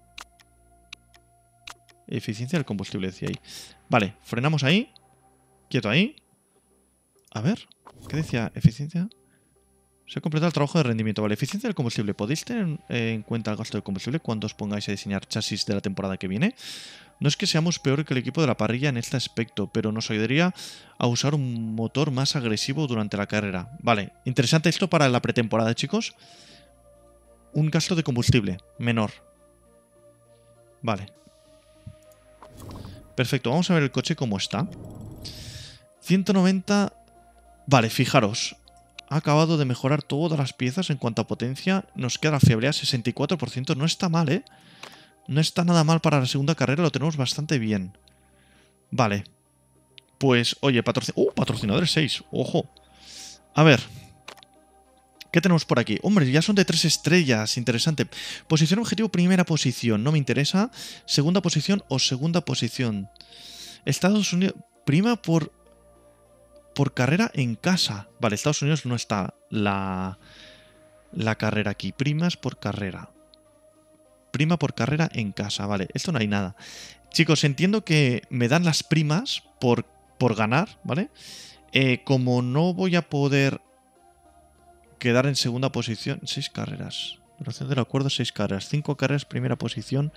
Eficiencia del combustible, decía ahí. Vale, frenamos ahí. Quieto ahí. A ver, ¿qué decía? Eficiencia. Se ha completado el trabajo de rendimiento. Vale, eficiencia del combustible. ¿Podéis tener en cuenta el gasto de combustible cuando os pongáis a diseñar chasis de la temporada que viene? No es que seamos peor que el equipo de la parrilla en este aspecto, pero nos ayudaría a usar un motor más agresivo durante la carrera. Vale, interesante esto para la pretemporada, chicos. Un gasto de combustible menor. Vale. Perfecto, vamos a ver el coche cómo está. 190... Vale, fijaros. Ha acabado de mejorar todas las piezas en cuanto a potencia. Nos queda la fiabilidad 64%. No está mal, ¿eh? No está nada mal para la segunda carrera. Lo tenemos bastante bien. Vale. Pues, oye, patrocinadores 6. Ojo. A ver. ¿Qué tenemos por aquí? Hombre, ya son de 3 estrellas. Interesante. Posición objetivo, primera posición. No me interesa. Segunda posición o segunda posición. Estados Unidos... Prima por carrera en casa. Vale, Estados Unidos no está la carrera aquí. Primas por carrera. Prima por carrera en casa. Vale, esto no hay nada. Chicos, entiendo que me dan las primas por ganar, ¿vale? Como no voy a poder quedar en segunda posición... 6 carreras. Duración del acuerdo, 6 carreras. 5 carreras, primera posición.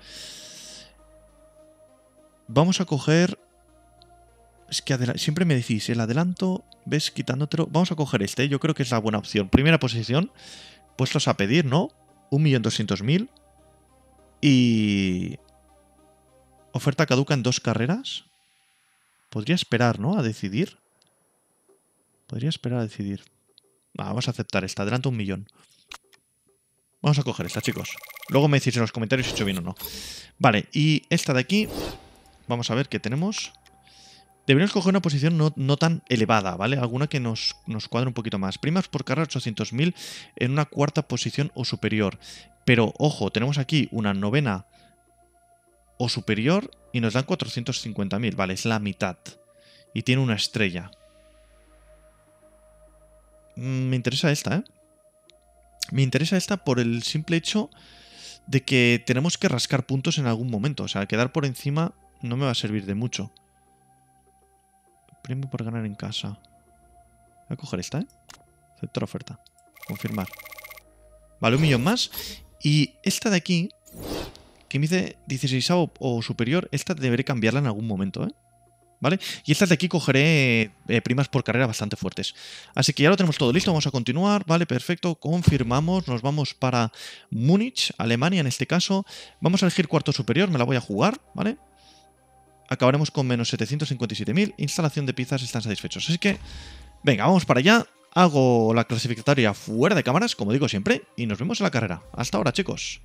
Vamos a coger... Es que siempre me decís, el adelanto, ves, quitándotelo. Vamos a coger este, yo creo que es la buena opción. Primera posición, puestos a pedir, ¿no? 1.200.000. Y... Oferta caduca en 2 carreras. Podría esperar, ¿no? A decidir. Podría esperar a decidir. Vamos a aceptar esta, adelanto 1.000.000. Vamos a coger esta, chicos. Luego me decís en los comentarios si he hecho bien o no. Vale, y esta de aquí, vamos a ver qué tenemos. Deberíamos coger una posición no tan elevada, ¿vale? Alguna que nos cuadre un poquito más. Primas por carrera 800.000 en una cuarta posición o superior. Pero, ojo, tenemos aquí una novena o superior y nos dan 450.000. Vale, es la mitad. Y tiene una estrella. Me interesa esta, ¿eh? Me interesa esta por el simple hecho de que tenemos que rascar puntos en algún momento. O sea, quedar por encima no me va a servir de mucho. Premio por ganar en casa. Voy a coger esta, ¿eh? Aceptar oferta. Confirmar. Vale, 1.000.000 más. Y esta de aquí, que me dice 16 o superior, esta deberé cambiarla en algún momento, ¿eh? ¿Vale? Y estas de aquí cogeré primas por carrera bastante fuertes. Así que ya lo tenemos todo listo, vamos a continuar. Vale, perfecto, confirmamos. Nos vamos para Múnich, Alemania en este caso. Vamos a elegir cuarto superior, me la voy a jugar, ¿vale? Acabaremos con menos 757.000. Instalación de piezas, están satisfechos. Así que, venga, vamos para allá. Hago la clasificatoria fuera de cámaras, como digo siempre, y nos vemos en la carrera. Hasta ahora, chicos.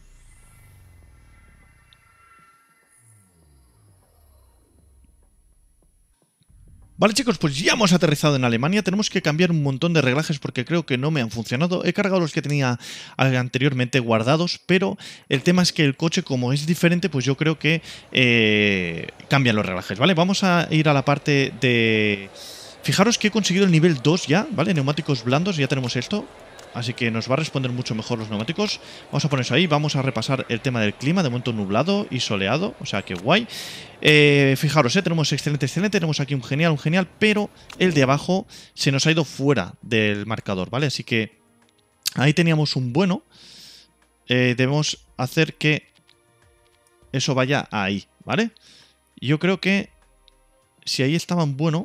Vale, chicos, pues ya hemos aterrizado en Alemania. Tenemos que cambiar un montón de reglajes porque creo que no me han funcionado. He cargado los que tenía anteriormente guardados, pero el tema es que el coche, como es diferente, pues yo creo que cambian los reglajes, ¿vale? Vamos a ir a la parte de... Fijaros que he conseguido el nivel 2 ya, ¿vale? Neumáticos blandos, ya tenemos esto. Así que nos va a responder mucho mejor los neumáticos. Vamos a poner eso ahí. Vamos a repasar el tema del clima. De momento nublado y soleado. O sea que guay. Fijaros, tenemos excelente. Tenemos aquí un genial. Pero el de abajo se nos ha ido fuera del marcador, ¿vale? Así que ahí teníamos un bueno. Debemos hacer que eso vaya ahí, ¿vale? Yo creo que si ahí estaban bueno...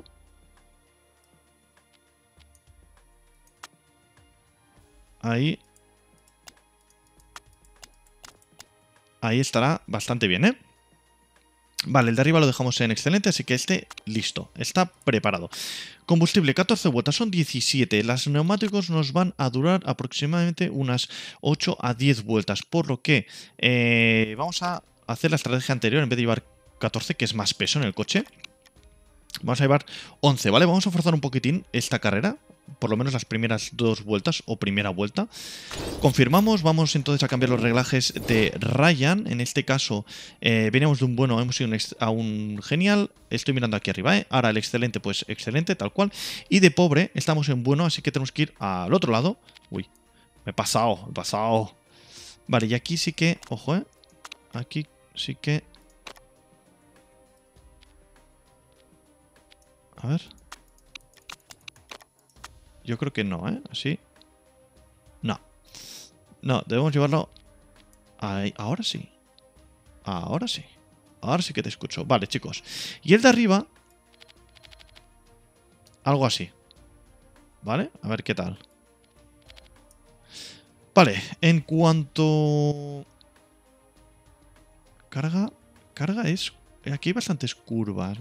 Ahí estará bastante bien, ¿eh? Vale, el de arriba lo dejamos en excelente, así que este listo, está preparado. Combustible, 14 vueltas, son 17. Los neumáticos nos van a durar aproximadamente unas 8 a 10 vueltas, por lo que vamos a hacer la estrategia anterior. En vez de llevar 14, que es más peso en el coche, vamos a llevar 11, ¿vale? Vamos a forzar un poquitín esta carrera, por lo menos las primeras 2 vueltas o primera vuelta. Confirmamos, vamos entonces a cambiar los reglajes de Ryan. En este caso veníamos de un bueno, hemos ido a un genial. Estoy mirando aquí arriba, ¿eh? Ahora el excelente, pues excelente, tal cual. Y de pobre estamos en bueno, así que tenemos que ir al otro lado. Uy, me he pasado, Vale, y aquí sí que, ojo, aquí sí que... A ver... Yo creo que no, ¿eh? Así. No. No, debemos llevarlo... Ahí. Ahora sí. Ahora sí. Ahora sí que te escucho. Vale, chicos. Y el de arriba... Algo así. ¿Vale? A ver qué tal. Vale, en cuanto... Carga... Carga es... Aquí hay bastantes curvas.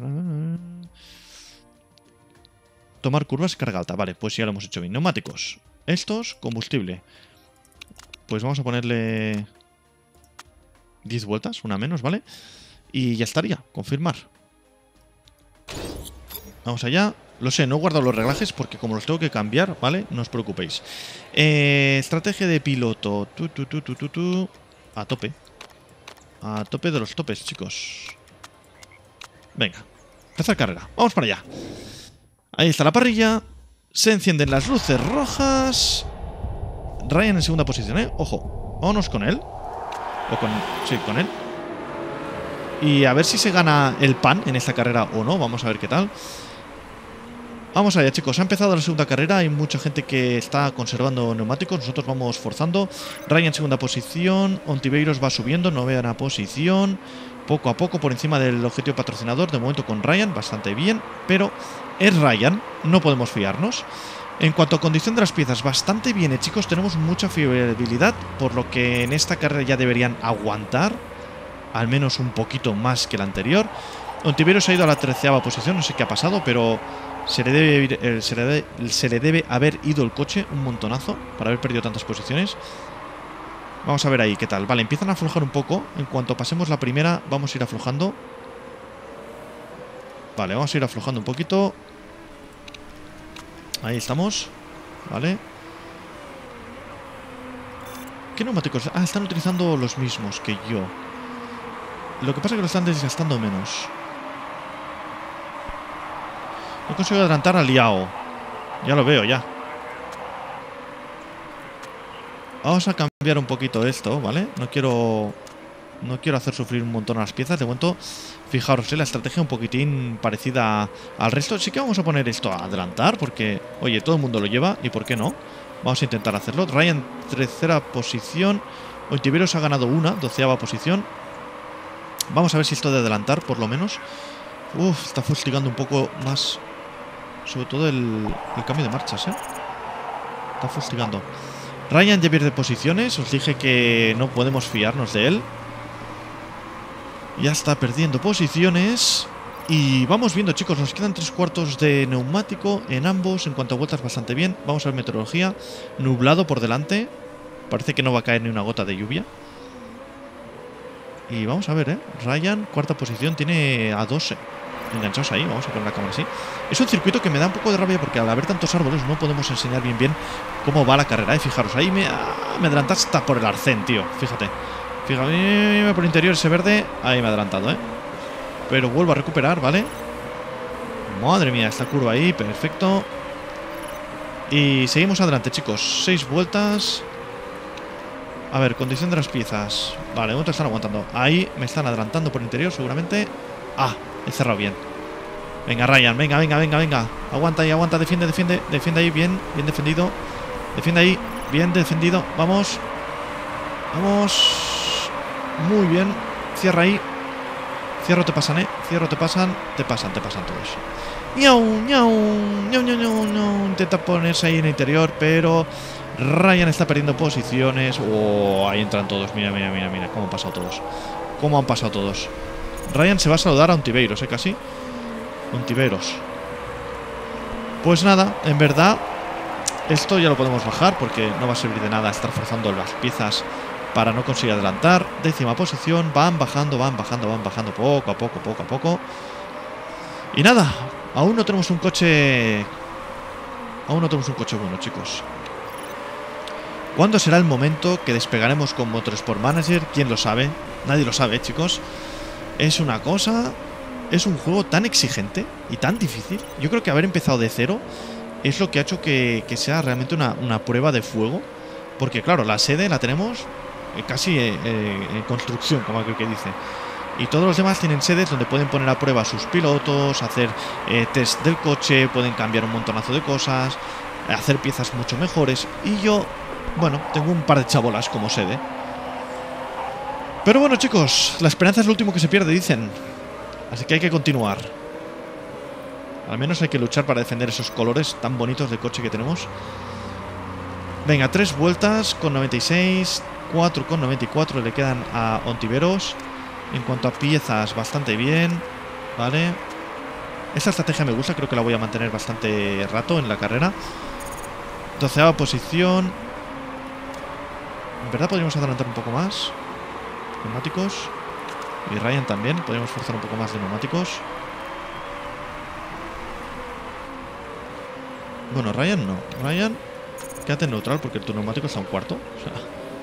Tomar curvas, carga alta. Vale, pues ya lo hemos hecho bien. Neumáticos. Estos, combustible. Pues vamos a ponerle 10 vueltas, una menos, ¿vale? Y ya estaría, confirmar. Vamos allá. Lo sé, no he guardado los reglajes porque como los tengo que cambiar, ¿vale? No os preocupéis. Estrategia de piloto. A tope. A tope de los topes, chicos. Venga. Empezar carrera. Vamos para allá. Ahí está la parrilla. Se encienden las luces rojas. Ryan en segunda posición, ¿eh? Ojo. Vámonos con él. O con... Sí, con él. Y a ver si se gana el pan en esta carrera o no. Vamos a ver qué tal. Vamos allá, chicos. Ha empezado la segunda carrera. Hay mucha gente que está conservando neumáticos. Nosotros vamos forzando. Ryan en segunda posición. Ontiveiros va subiendo. Novena posición. Poco a poco por encima del objetivo patrocinador. De momento con Ryan. Bastante bien. Pero es Ryan. No podemos fiarnos. En cuanto a condición de las piezas, bastante bien, chicos. Tenemos mucha fiabilidad. Por lo que en esta carrera ya deberían aguantar. Al menos un poquito más que la anterior. Ontiveiros ha ido a la 13ª posición. No sé qué ha pasado, pero... Se le debe haber ido el coche un montonazo para haber perdido tantas posiciones. Vamos a ver ahí qué tal. Vale, empiezan a aflojar un poco. En cuanto pasemos la primera, vamos a ir aflojando. Vale, vamos a ir aflojando un poquito. Ahí estamos. Vale. ¿Qué neumáticos? Ah, están utilizando los mismos que yo. Lo que pasa es que lo están desgastando menos. No consigo adelantar al Liao. Ya lo veo, ya. Vamos a cambiar un poquito esto, ¿vale? No quiero hacer sufrir un montón a las piezas. De momento, fijaros, la estrategia un poquitín parecida al resto. Sí que vamos a poner esto a adelantar porque, oye, todo el mundo lo lleva. ¿Y por qué no? Vamos a intentar hacerlo. Ryan, 13ª posición. Ontiveiros ha ganado una, 12ª posición. Vamos a ver si esto de adelantar, por lo menos. Uf, está fustigando un poco más... Sobre todo el cambio de marchas, ¿eh? Está fustigando. Ryan ya pierde posiciones. Os dije que no podemos fiarnos de él. Ya está perdiendo posiciones. Y vamos viendo, chicos. Nos quedan 3/4 de neumático en ambos. En cuanto a vueltas, bastante bien. Vamos a ver meteorología. Nublado por delante. Parece que no va a caer ni una gota de lluvia. Y vamos a ver, ¿eh? Ryan, 4ª posición. Tiene a 12 enganchados ahí. Vamos a poner la cámara así. Es un circuito que me da un poco de rabia porque al haber tantos árboles no podemos enseñar bien cómo va la carrera. Y fijaros, ahí me adelantaste hasta por el arcén, tío. Fíjate. Fíjate por el interior ese verde. Ahí me ha adelantado, ¿eh? Pero vuelvo a recuperar, ¿vale? Madre mía, esta curva ahí. Perfecto. Y seguimos adelante, chicos. 6 vueltas. A ver, condición de las piezas. Vale, de momento están aguantando. Ahí me están adelantando por el interior seguramente. Ah, he cerrado bien. Venga, Ryan, venga. Aguanta ahí, aguanta, defiende ahí, bien defendido. Defiende ahí, bien defendido. Vamos. Muy bien. Cierra ahí. Cierro, te pasan, te pasan todos. Ñau. Intenta ponerse ahí en el interior, pero Ryan está perdiendo posiciones. Oh, ahí entran todos. Mira. ¿Cómo han pasado todos? Ryan se va a saludar a Ontiveros, casi. Ontiveros. Pues nada, en verdad, esto ya lo podemos bajar porque no va a servir de nada estar forzando las piezas para no conseguir adelantar. 10ª posición, van bajando poco a poco. Y nada, aún no tenemos un coche bueno, chicos. ¿Cuándo será el momento que despegaremos con Motorsport Manager? ¿Quién lo sabe? Nadie lo sabe, chicos. Es una cosa... Es un juego tan exigente y tan difícil. Yo creo que haber empezado de cero es lo que ha hecho que sea realmente una prueba de fuego. Porque claro, la sede la tenemos casi en construcción, como creo que dice. Y todos los demás tienen sedes donde pueden poner a prueba a sus pilotos, hacer test del coche, pueden cambiar un montonazo de cosas, hacer piezas mucho mejores. Y yo, bueno, tengo un par de chabolas como sede. Pero bueno, chicos, la esperanza es lo último que se pierde, dicen. Así que hay que continuar. Al menos hay que luchar para defender esos colores tan bonitos de coche que tenemos. Venga, 3 vueltas con 96, 4 con 94 le quedan a Ontiveros. En cuanto a piezas, bastante bien. Vale. Esta estrategia me gusta, creo que la voy a mantener bastante rato en la carrera. 12ª posición. En verdad podríamos adelantar un poco más. Neumáticos. Y Ryan también, podríamos forzar un poco más de neumáticos. Bueno, Ryan no. Ryan, quédate en neutral porque tu neumático está a un cuarto. O sea.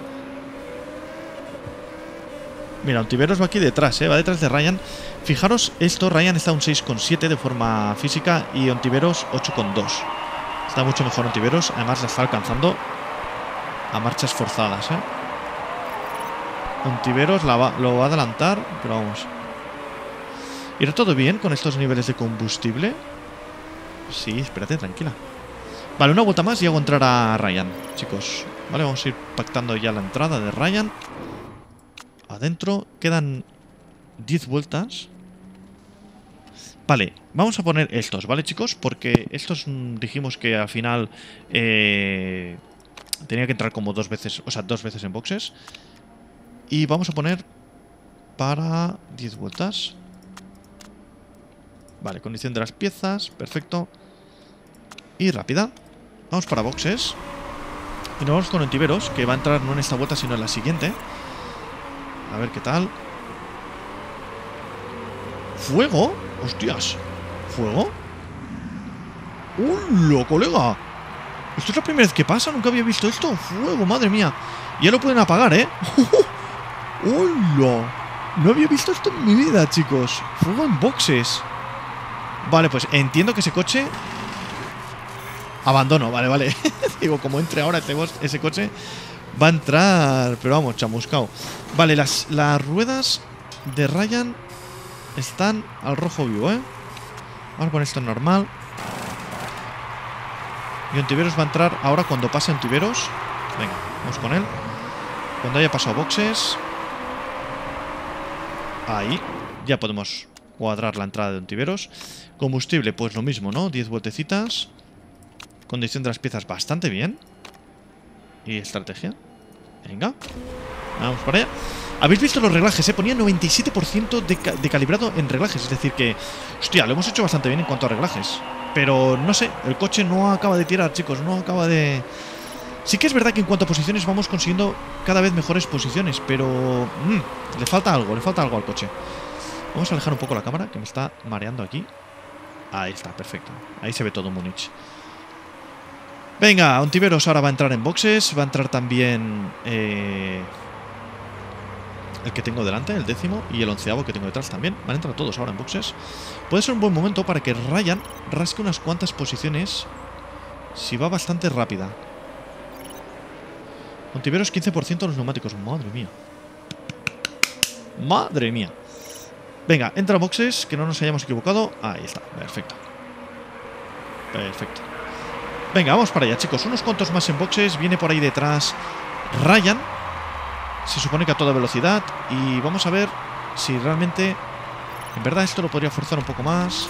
Mira, Ontiveros va aquí detrás, va detrás de Ryan. Fijaros, esto, Ryan está a un 6,7 de forma física y Ontiveros 8,2. Está mucho mejor Ontiveros, además la está alcanzando a marchas forzadas, Ontiveros lo va a adelantar, pero vamos. ¿Irá todo bien con estos niveles de combustible? Sí, espérate, tranquila. Vale, una vuelta más y hago entrar a Ryan, chicos. Vale, vamos a ir pactando ya la entrada de Ryan. Adentro quedan 10 vueltas. Vale, vamos a poner estos, ¿vale, chicos? Porque estos dijimos que al final tenía que entrar como 2 veces, o sea, 2 veces en boxes. Y vamos a poner para 10 vueltas. Vale, condición de las piezas, perfecto. Y rápida. Vamos para boxes. Y nos vamos con Ontiveros, que va a entrar no en esta vuelta, sino en la siguiente. A ver qué tal. ¡Fuego! ¡Hostias! ¿Fuego? ¡Hola, colega! Esto es la primera vez que pasa, nunca había visto esto. ¡Fuego, madre mía! Ya lo pueden apagar, ¡Hola! No había visto esto en mi vida, chicos. Fuego en boxes. Vale, pues entiendo que ese coche... Abandono, vale. Digo, como entre ahora ese coche va a entrar... Pero vamos, chamuscao. Vale, las ruedas de Ryan están al rojo vivo, Vamos a poner esto en normal. Y Ontiveros va a entrar ahora cuando pase Ontiveros. Venga, vamos con él. Cuando haya pasado boxes. Ahí. Ya podemos cuadrar la entrada de Ontiveros. Combustible, pues lo mismo, ¿no? 10 vueltecitas. Condición de las piezas bastante bien. Y estrategia. Venga. Vamos para allá. ¿Habéis visto los reglajes? Ponía 97% de calibrado en reglajes. Es decir que... Hostia, lo hemos hecho bastante bien en cuanto a reglajes. Pero no sé, el coche no acaba de tirar, chicos. No acaba de... Sí que es verdad que en cuanto a posiciones vamos consiguiendo cada vez mejores posiciones. Pero... le falta algo al coche. Vamos a alejar un poco la cámara, que me está mareando aquí. Ahí está, perfecto. Ahí se ve todo Múnich. Venga, Ontiveros ahora va a entrar en boxes. Va a entrar también el que tengo delante, el 10º, y el 11º que tengo detrás también. Van a entrar todos ahora en boxes. Puede ser un buen momento para que Ryan rasque unas cuantas posiciones si va bastante rápida. Ontiveros 15% de los neumáticos. Madre mía. Madre mía. Venga, entra a boxes, que no nos hayamos equivocado. Ahí está, perfecto. Perfecto. Venga, vamos para allá, chicos. Unos cuantos más en boxes. Viene por ahí detrás Ryan. Se supone que a toda velocidad. Y vamos a ver si realmente... En verdad esto lo podría forzar un poco más.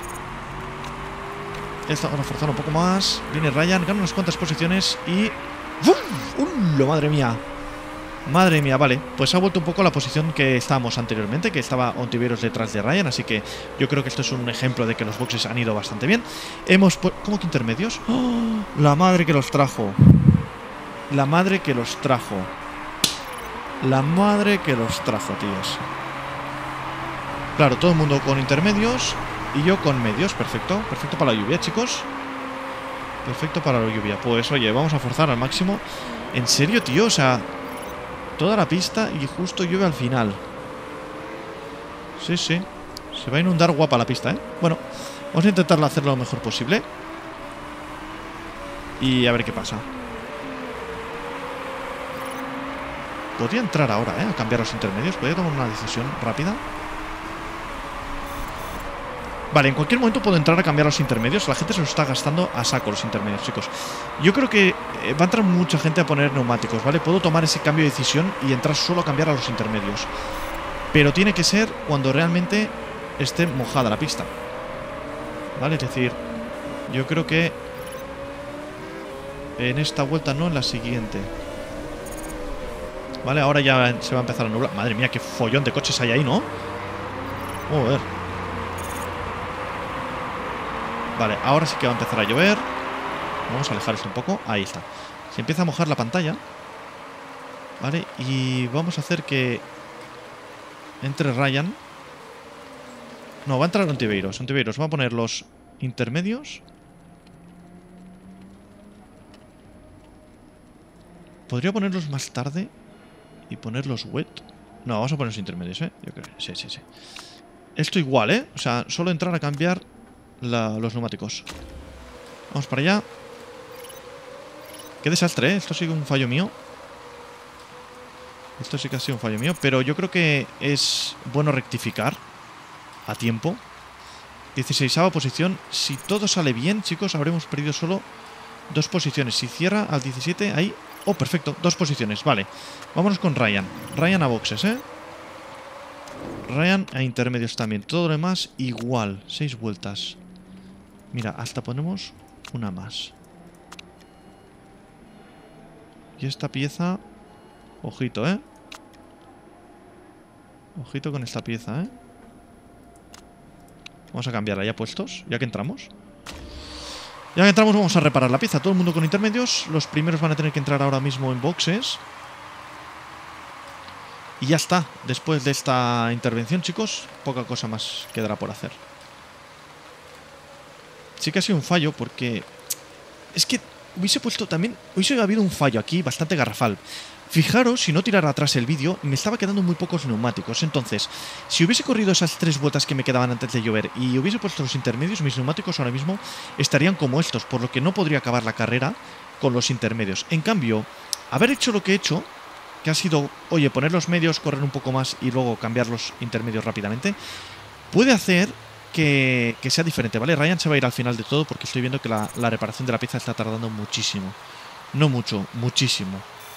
Esto vamos a forzar un poco más. Viene Ryan, gana unas cuantas posiciones y... ¡Bum! ¡Madre mía! Madre mía, vale. Pues ha vuelto un poco a la posición que estábamos anteriormente, que estaba Ontiveros detrás de Ryan, así que yo creo que esto es un ejemplo de que los boxes han ido bastante bien. ¿Cómo que intermedios? ¡Oh! La madre que los trajo. La madre que los trajo. La madre que los trajo, tíos. Claro, todo el mundo con intermedios y yo con medios. Perfecto. Perfecto para la lluvia, chicos. Perfecto para la lluvia. Pues oye, vamos a forzar al máximo. ¿En serio, tío? O sea, toda la pista y justo llueve al final. Sí, sí. Se va a inundar guapa la pista, ¿eh? Bueno, vamos a intentar hacerlo lo mejor posible. Y a ver qué pasa. Podría entrar ahora, ¿eh? A cambiar los intermedios. Podría tomar una decisión rápida. Vale, en cualquier momento puedo entrar a cambiar los intermedios. La gente se los está gastando a saco los intermedios, chicos. Yo creo que va a entrar mucha gente a poner neumáticos, ¿vale? Puedo tomar ese cambio de decisión y entrar solo a cambiar a los intermedios. Pero tiene que ser cuando realmente esté mojada la pista, ¿vale? Es decir, yo creo que en esta vuelta no, en la siguiente. Vale, ahora ya se va a empezar a nublar. Madre mía, qué follón de coches hay ahí, ¿no? Joder. Vale, ahora sí que va a empezar a llover. Vamos a alejar esto un poco. Ahí está. Se empieza a mojar la pantalla. Vale, y vamos a hacer que entre Ryan. No, va a entrar Ontiveros. Ontiveros va a poner los intermedios. Podría ponerlos más tarde y ponerlos wet. No, vamos a poner los intermedios, ¿eh? Yo creo. Sí, sí, sí. Esto igual, ¿eh? O sea, solo entrar a cambiar los neumáticos. Vamos para allá. Qué desastre, ¿eh? Esto sigue un fallo mío. Esto sí que ha sido un fallo mío. Pero yo creo que es bueno rectificar a tiempo. 16ª posición. Si todo sale bien, chicos, habremos perdido solo 2 posiciones. Si cierra al 17, ahí... Oh, perfecto, 2 posiciones, vale. Vámonos con Ryan. Ryan a boxes, ¿eh? Ryan a intermedios también. Todo lo demás igual. 6 vueltas. Mira, hasta ponemos una más. Y esta pieza... Ojito, ¿eh? Ojito con esta pieza, ¿eh? Vamos a cambiarla ya puestos, ya que entramos. Ya que entramos vamos a reparar la pieza. Todo el mundo con intermedios. Los primeros van a tener que entrar ahora mismo en boxes. Y ya está. Después de esta intervención, chicos, poca cosa más quedará por hacer. Sí que ha sido un fallo porque... Es que hubiese puesto también... Hubiese habido un fallo aquí bastante garrafal. Fijaros, si no tirara atrás el vídeo, me estaba quedando muy pocos neumáticos. Entonces, si hubiese corrido esas 3 vueltas que me quedaban antes de llover y hubiese puesto los intermedios, mis neumáticos ahora mismo estarían como estos, por lo que no podría acabar la carrera con los intermedios. En cambio, haber hecho lo que he hecho, que ha sido, oye, poner los medios, correr un poco más y luego cambiar los intermedios rápidamente, puede hacer que sea diferente, ¿vale? Ryan se va a ir al final de todo porque estoy viendo que la reparación de la pieza está tardando muchísimo. No mucho, muchísimo.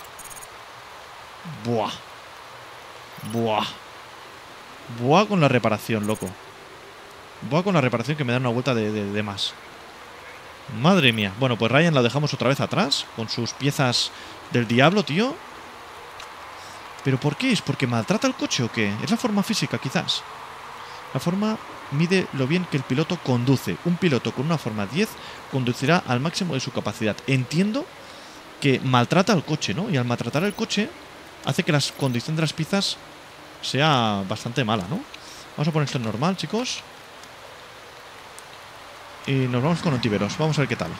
Buah. Buah. Buah con la reparación, loco. Buah con la reparación que me da una vuelta de más. Madre mía. Bueno, pues Ryan la dejamos otra vez atrás con sus piezas del diablo, tío. ¿Pero por qué? ¿Es porque maltrata el coche o qué? ¿Es la forma física, quizás? La forma mide lo bien que el piloto conduce. Un piloto con una forma 10 conducirá al máximo de su capacidad. Entiendo que maltrata el coche, ¿no? Y al maltratar el coche hace que la condición de las piezas sea bastante mala, ¿no? Vamos a poner esto en normal, chicos. Y nos vamos con Ontiveros. Vamos a ver qué tal.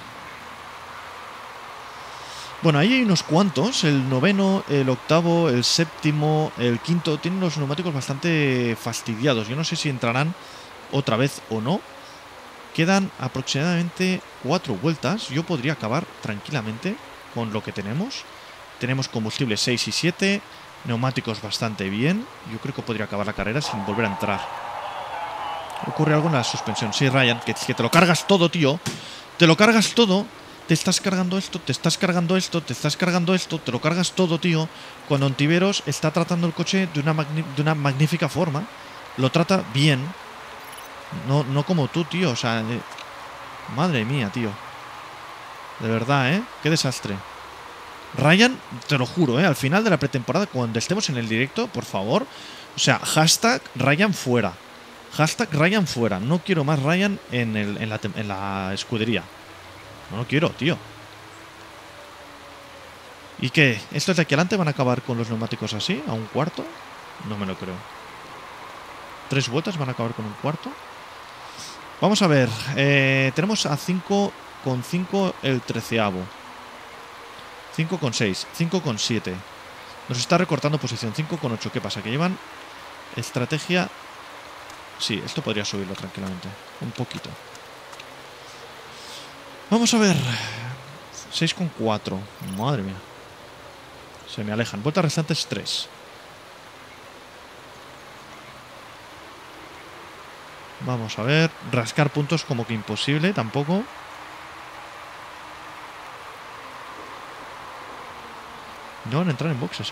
Bueno, ahí hay unos cuantos. El noveno, el octavo, el séptimo, el quinto. Tienen los neumáticos bastante fastidiados. Yo no sé si entrarán otra vez o no. Quedan aproximadamente 4 vueltas. Yo podría acabar tranquilamente con lo que tenemos. Tenemos combustible 6 y 7. Neumáticos bastante bien. Yo creo que podría acabar la carrera sin volver a entrar. Ocurre algo en la suspensión. Sí, Ryan, que te lo cargas todo, tío. Te lo cargas todo. Te estás cargando esto, te estás cargando esto, te estás cargando esto. Te lo cargas todo, tío. Cuando Ontiveros está tratando el coche de una magnífica forma. Lo trata bien. No como tú, tío. O sea, madre mía, tío. De verdad, ¿eh? Qué desastre. Ryan, te lo juro, al final de la pretemporada, cuando estemos en el directo, por favor, o sea, hashtag Ryan fuera. Hashtag Ryan fuera. No quiero más Ryan en la escudería. No lo quiero, tío. ¿Y qué? ¿Estos de aquí adelante van a acabar con los neumáticos así? ¿A un cuarto? No me lo creo. 3 vueltas van a acabar con un cuarto. Vamos a ver. Tenemos a 5,5 el 13avo. 5,6. 5,7. Nos está recortando posición. 5,8. ¿Qué pasa? Que llevan estrategia... Sí, esto podría subirlo tranquilamente. Un poquito. Vamos a ver. 6,4. Madre mía. Se me alejan. Vueltas restantes 3. Vamos a ver. Rascar puntos como que imposible. Tampoco. No van a entrar en boxes,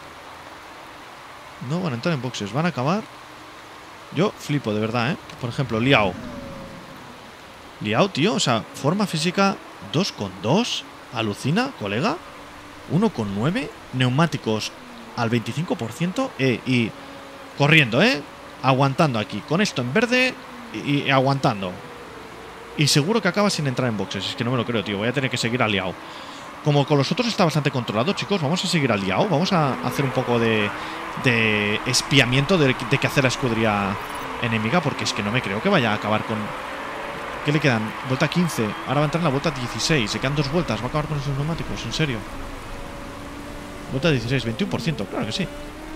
No van a entrar en boxes. Van a acabar. Yo flipo, de verdad, Por ejemplo, Liao. Liao, tío. O sea, forma física 2,2. Alucina, colega. 1,9. Neumáticos al 25%. Y corriendo, aguantando aquí. Con esto en verde y aguantando. Y seguro que acaba sin entrar en boxes. Es que no me lo creo, tío. Voy a tener que seguir a Liao. Como con los otros está bastante controlado, chicos, vamos a seguir al Liao. Vamos a hacer un poco de espiamiento de qué hacer la escudería enemiga, porque es que no me creo que vaya a acabar con... ¿Qué le quedan? Vuelta 15. Ahora va a entrar en la vuelta 16. Se quedan 2 vueltas. Va a acabar con esos neumáticos, en serio. Vuelta 16, 21%, claro que sí.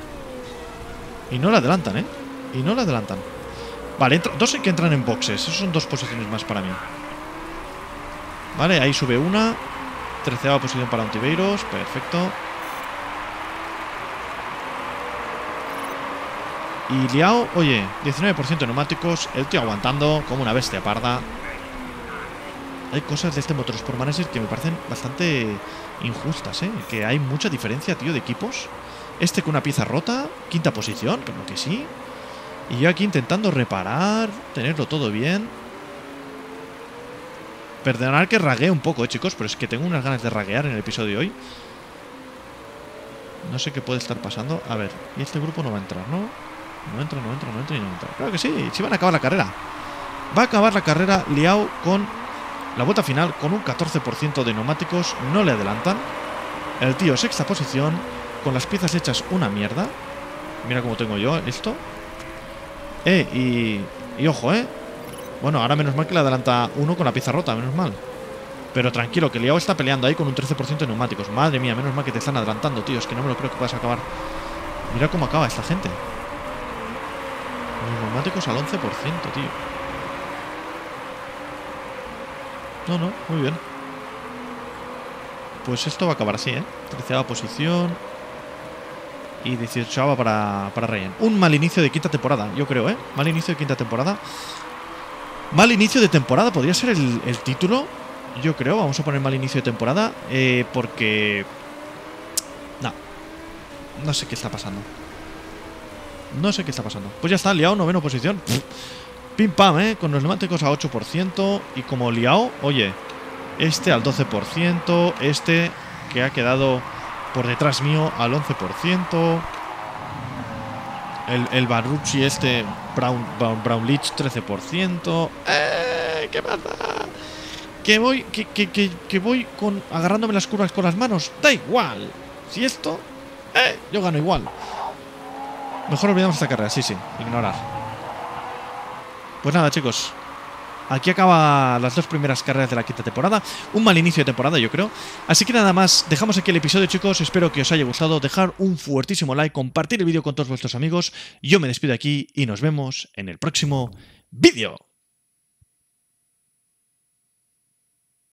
Y no la adelantan, Y no la adelantan. Vale, 2 que entran en boxes. Esas son 2 posiciones más para mí. Vale, ahí sube una. 13ª posición para Ontiveiros. Perfecto. Y Liao, oye, 19% de neumáticos. El tío aguantando como una bestia parda. Hay cosas de este Motorsport Manager que me parecen bastante injustas, Que hay mucha diferencia, tío, de equipos. Este con una pieza rota, 5ª posición, como que sí. Y yo aquí intentando reparar, tenerlo todo bien. Perdonad que raguee un poco, chicos, pero es que tengo unas ganas de raguear en el episodio de hoy. No sé qué puede estar pasando. A ver, y este grupo no va a entrar, ¿no? No entra y no entra. Claro que sí, sí van a acabar la carrera. Va a acabar la carrera Liao con la vuelta final con un 14% de neumáticos. No le adelantan. El tío 6ª posición, con las piezas hechas una mierda. Mira cómo tengo yo esto. Y ojo, Bueno, ahora menos mal que le adelanta uno con la pieza rota, menos mal. Pero tranquilo, que Liao está peleando ahí con un 13% de neumáticos. Madre mía, menos mal que te están adelantando, tío. Es que no me lo creo que puedas acabar. Mira cómo acaba esta gente. Los neumáticos al 11%, tío. No, muy bien. Pues esto va a acabar así, 13ª posición. Y 18ª para Ryan. Un mal inicio de 5ª temporada, yo creo, Mal inicio de 5ª temporada. Mal inicio de temporada, podría ser el título. Yo creo, vamos a poner mal inicio de temporada. Porque... No sé qué está pasando. No sé qué está pasando. Pues ya está, Liao, 9ª posición. Pim pam, con los neumáticos a 8%. Y como Liao, oye, este al 12%. Este que ha quedado por detrás mío al 11%. El Barrucci este, Brownlich 13%. ¿Qué pasa? Que voy agarrándome las curvas con las manos. Da igual. Si esto, yo gano igual. Mejor olvidamos esta carrera, sí, ignorar. Pues nada, chicos. Aquí acaba las 2 primeras carreras de la 5ª temporada. Un mal inicio de temporada, yo creo. Así que nada más, dejamos aquí el episodio, chicos. Espero que os haya gustado. Dejar un fuertísimo like, compartir el vídeo con todos vuestros amigos. Yo me despido aquí y nos vemos en el próximo vídeo.